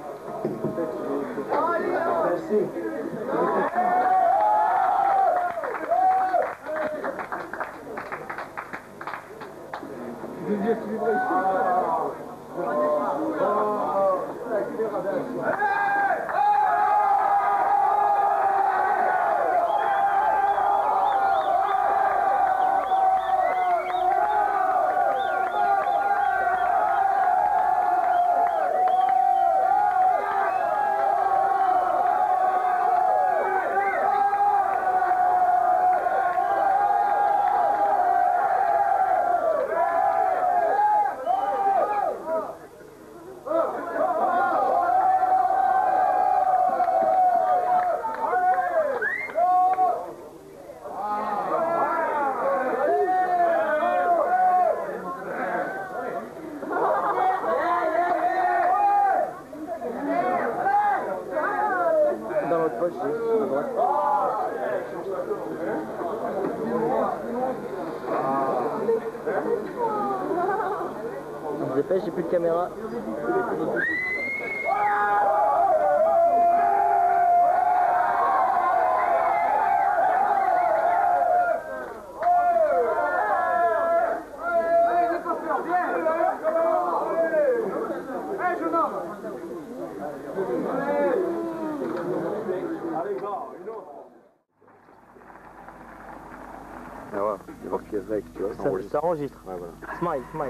[SPEAKER 1] Merci.
[SPEAKER 7] Dans l'autre poche, à droite. On se dépêche, j'ai plus de caméra.
[SPEAKER 8] Ah ouais, il va voir qu'il rec, tu vois, ça
[SPEAKER 7] Ça,
[SPEAKER 8] enregistre.
[SPEAKER 7] ça enregistre.
[SPEAKER 8] Ouais, voilà.
[SPEAKER 7] Smile, smile.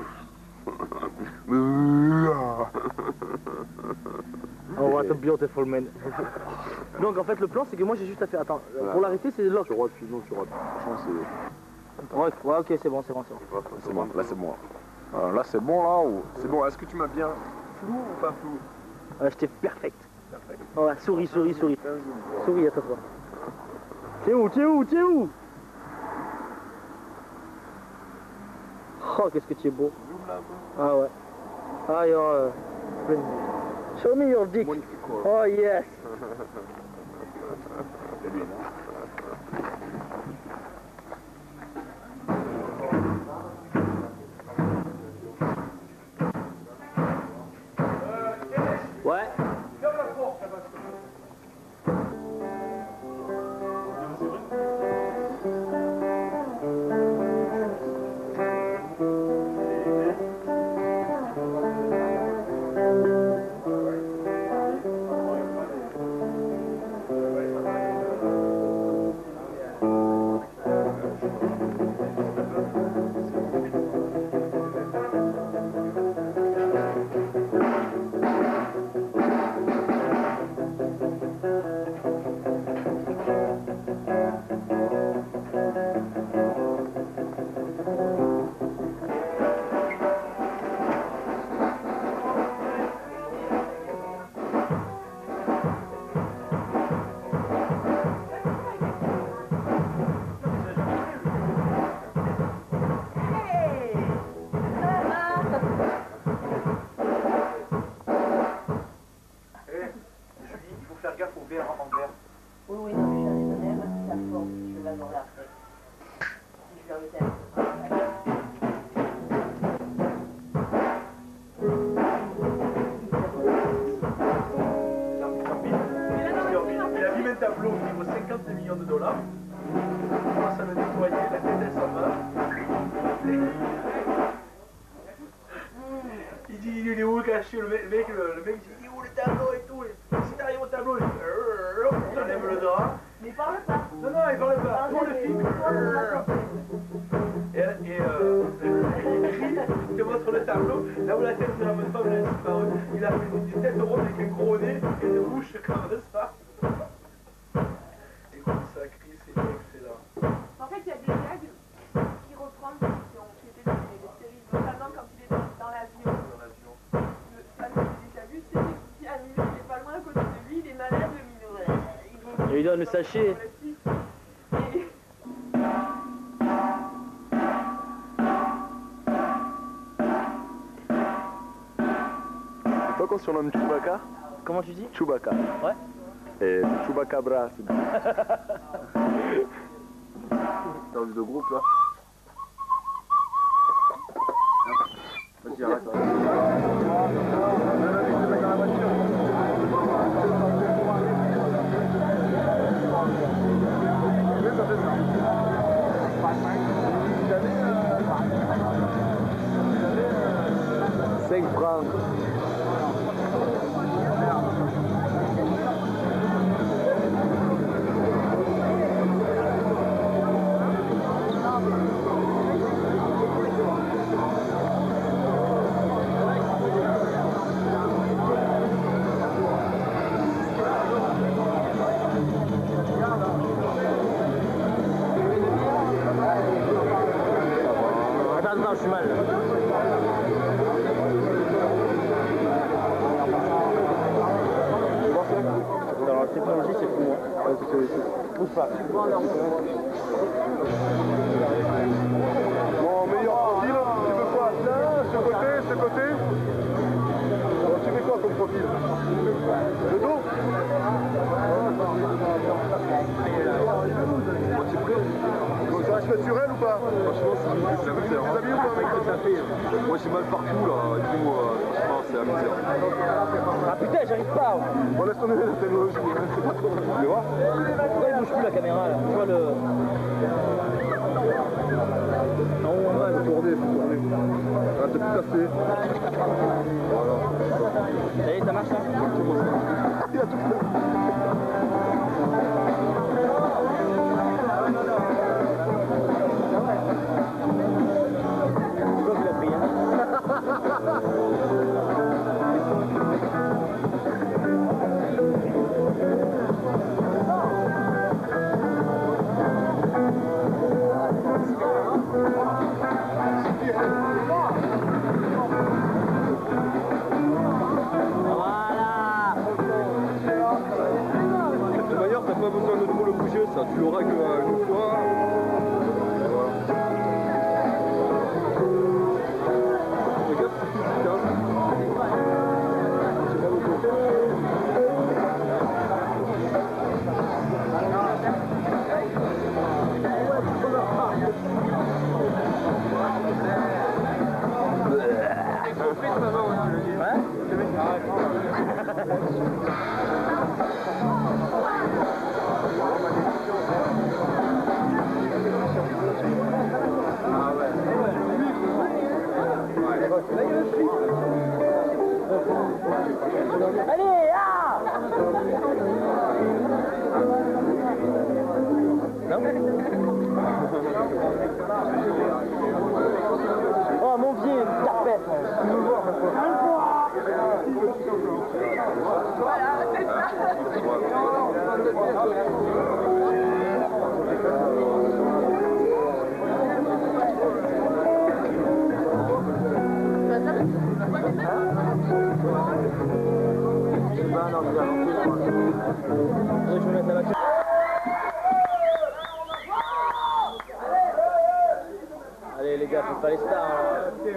[SPEAKER 7] Oh, what a beautiful man. Donc en fait le plan c'est que moi j'ai juste à faire. Attends,
[SPEAKER 8] Voilà.
[SPEAKER 7] pour l'arrêter c'est lock.
[SPEAKER 8] Tu rates, sinon tu rates. Franchement, c'est...
[SPEAKER 7] Ouais, ouais, ok, c'est bon, c'est bon, c'est bon.
[SPEAKER 8] C'est bon, là c'est moi. Alors là c'est bon là ou... C'est bon, est-ce que tu m'as bien flou ou pas flou?
[SPEAKER 7] Ah, j'étais perfect.
[SPEAKER 8] Perfect.
[SPEAKER 7] Oh, ouais, souris, souris, souris. Souris, attends, toi. T'es où, t'es où, t'es où? Oh, qu'est-ce que tu es beau. Ah ouais. Ah, you're... Uh, show me your dick. Oh, yes. Ouais.
[SPEAKER 6] Oui, oui, non, mais j'en ai donné un parce que ça forme. Je vais l'adorer après. Si je vais en mettre un.
[SPEAKER 5] Il a mis un tableau qui vaut cinquante millions de dollars. Il commence à le nettoyer, la tête elle s'en va. Il dit il est où caché le mec, le mec, le mec dit il est où le tableau et tout. Si t'arrives au tableau, il enlève le drap.
[SPEAKER 6] Mais parle pas.
[SPEAKER 5] Non, non, il parle pas. Tout le film. Et, et euh, il crie, il te montre le tableau, là où la tête de la bonne femme elle a disparu. Il a fait une tête ronde avec un gros nez et une bouche comme ça. Et comme ça crie, c'est excellent.
[SPEAKER 9] En fait, il y a des gags qui reprennent qui ont qui étaient dans les séries, notamment quand il est dans, dans l'avion.
[SPEAKER 5] Dans l'avion.
[SPEAKER 9] Le fameux que j'ai vu, c'est qu'il dit à Milo, il est pas loin à côté de lui, il est malade, le Milo.
[SPEAKER 7] Et il donne le sachet.
[SPEAKER 9] Et...
[SPEAKER 8] Toi qu'on surnomme Chewbacca?
[SPEAKER 7] Comment tu dis?
[SPEAKER 8] Chewbacca.
[SPEAKER 7] Ouais.
[SPEAKER 8] Et c'est Chewbacabra. C'est T'as envie de groupe là? Vas-y, arrête. cinq francs.
[SPEAKER 7] Attends, attends, je suis mal. Dans la technologie, c'est fou. Hein. Pousse pas.
[SPEAKER 8] Bon, meilleur profil, tu veux quoi? Là, ce côté, ce côté. Alors, tu fais quoi comme profil? Le dos? Bon, tu es prêt? Bon, ça reste naturel ou pas? Franchement, c'est amusant. Vous habillez ou pas? Moi, j'ai mal partout là, et tout, euh, franchement, c'est amusant.
[SPEAKER 7] Ah putain, j'arrive pas.
[SPEAKER 8] Bon, laisse tomber la technologie, c'est pas trop. Tu vois?
[SPEAKER 7] Pourquoi il bouge plus la caméra là? Tu vois le... En haut, en bas, le
[SPEAKER 8] Tourner, faut tourner. Ah, t'es tout cassé. Voilà.
[SPEAKER 7] Ça y est, ça marche là?
[SPEAKER 8] Il a tout fait.
[SPEAKER 7] Pourquoi tu l'as pris hein?
[SPEAKER 8] Yeah. tu l'auras qu'une fois. Et voilà. Regarde ce qui se casse. J'ai pas beaucoup.
[SPEAKER 7] Allez, ah oh mon vieux, carpette.
[SPEAKER 9] Voilà, c'est ça.
[SPEAKER 7] Allez les gars, faites pas les stars. Hein.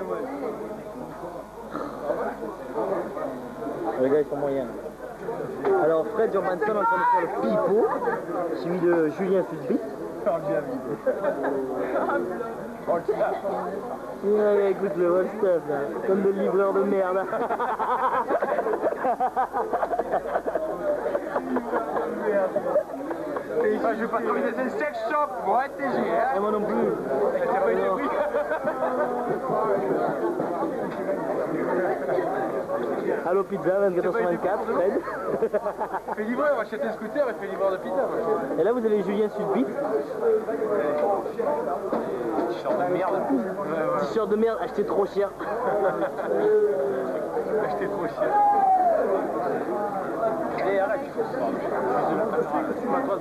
[SPEAKER 7] Les gars ils sont moyens. Alors Fred Johansson en train de faire le pipeau, suivi de Julien Sudby. Ouais, écoute le wall stuff là, comme le livreur de merde.
[SPEAKER 3] Ah, je vais pas trouver des sex shop, moi T G, hein.
[SPEAKER 7] Et moi non plus.
[SPEAKER 3] T'as pas été pris.
[SPEAKER 7] Allo Pizza, vingt-quatre heures sur vingt-quatre, Fred.
[SPEAKER 3] Fais livreur, on achète un scooter et fais livreur de pizza. Moi.
[SPEAKER 7] Et là vous avez Julien Sudby.
[SPEAKER 3] T-shirt de merde.
[SPEAKER 7] T-shirt de merde, acheté trop cher.
[SPEAKER 3] Acheté trop cher. Et arrête, tu fais ça. Tu m'as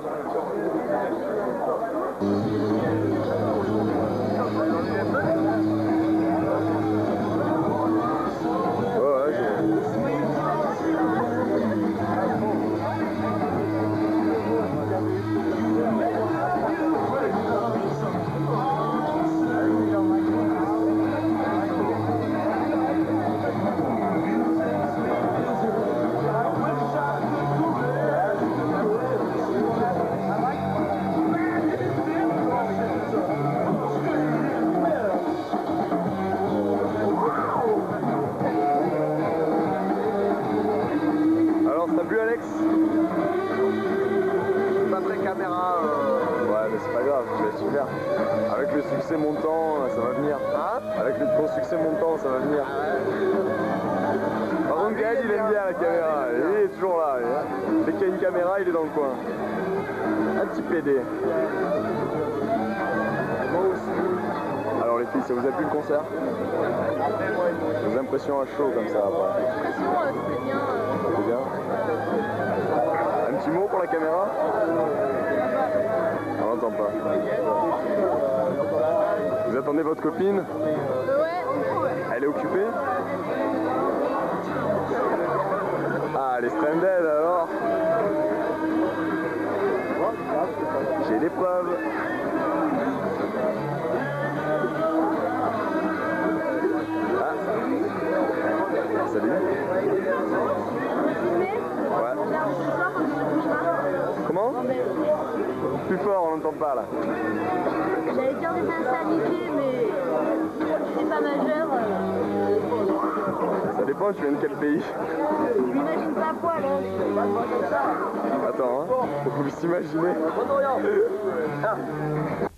[SPEAKER 8] Ouais, j'ai... T'as bu Alex? Pas très caméra. Euh... Ouais mais c'est pas grave, tu vas super. Avec le succès montant, ça va venir. Hein? Avec le ton succès montant, ça va venir. Par contre Gaël il aime bien la caméra, il est toujours là. Dès qu'il y a une caméra, il est dans le coin. Un petit P D. Moi aussi. Alors les filles, ça vous a plu le concert? Vos impressions à chaud comme ça après?
[SPEAKER 9] C'est bien.
[SPEAKER 8] C'est bien. Un petit mot pour la caméra? On n'entend pas. Vous attendez votre copine?
[SPEAKER 9] Ouais.
[SPEAKER 8] Elle est occupée? Ah, elle est stranded alors? J'ai des preuves. Ah. Salut. Ouais. Comment? Plus fort, on n'entend pas là.
[SPEAKER 9] J'allais dire des insanités, mais je suis pas majeure.
[SPEAKER 8] Ça dépend, tu viens de quel pays?
[SPEAKER 9] Je m'imagine pas poil, hein. Je peux pas demander ça.
[SPEAKER 8] Attends, hein. Faut s'imaginer.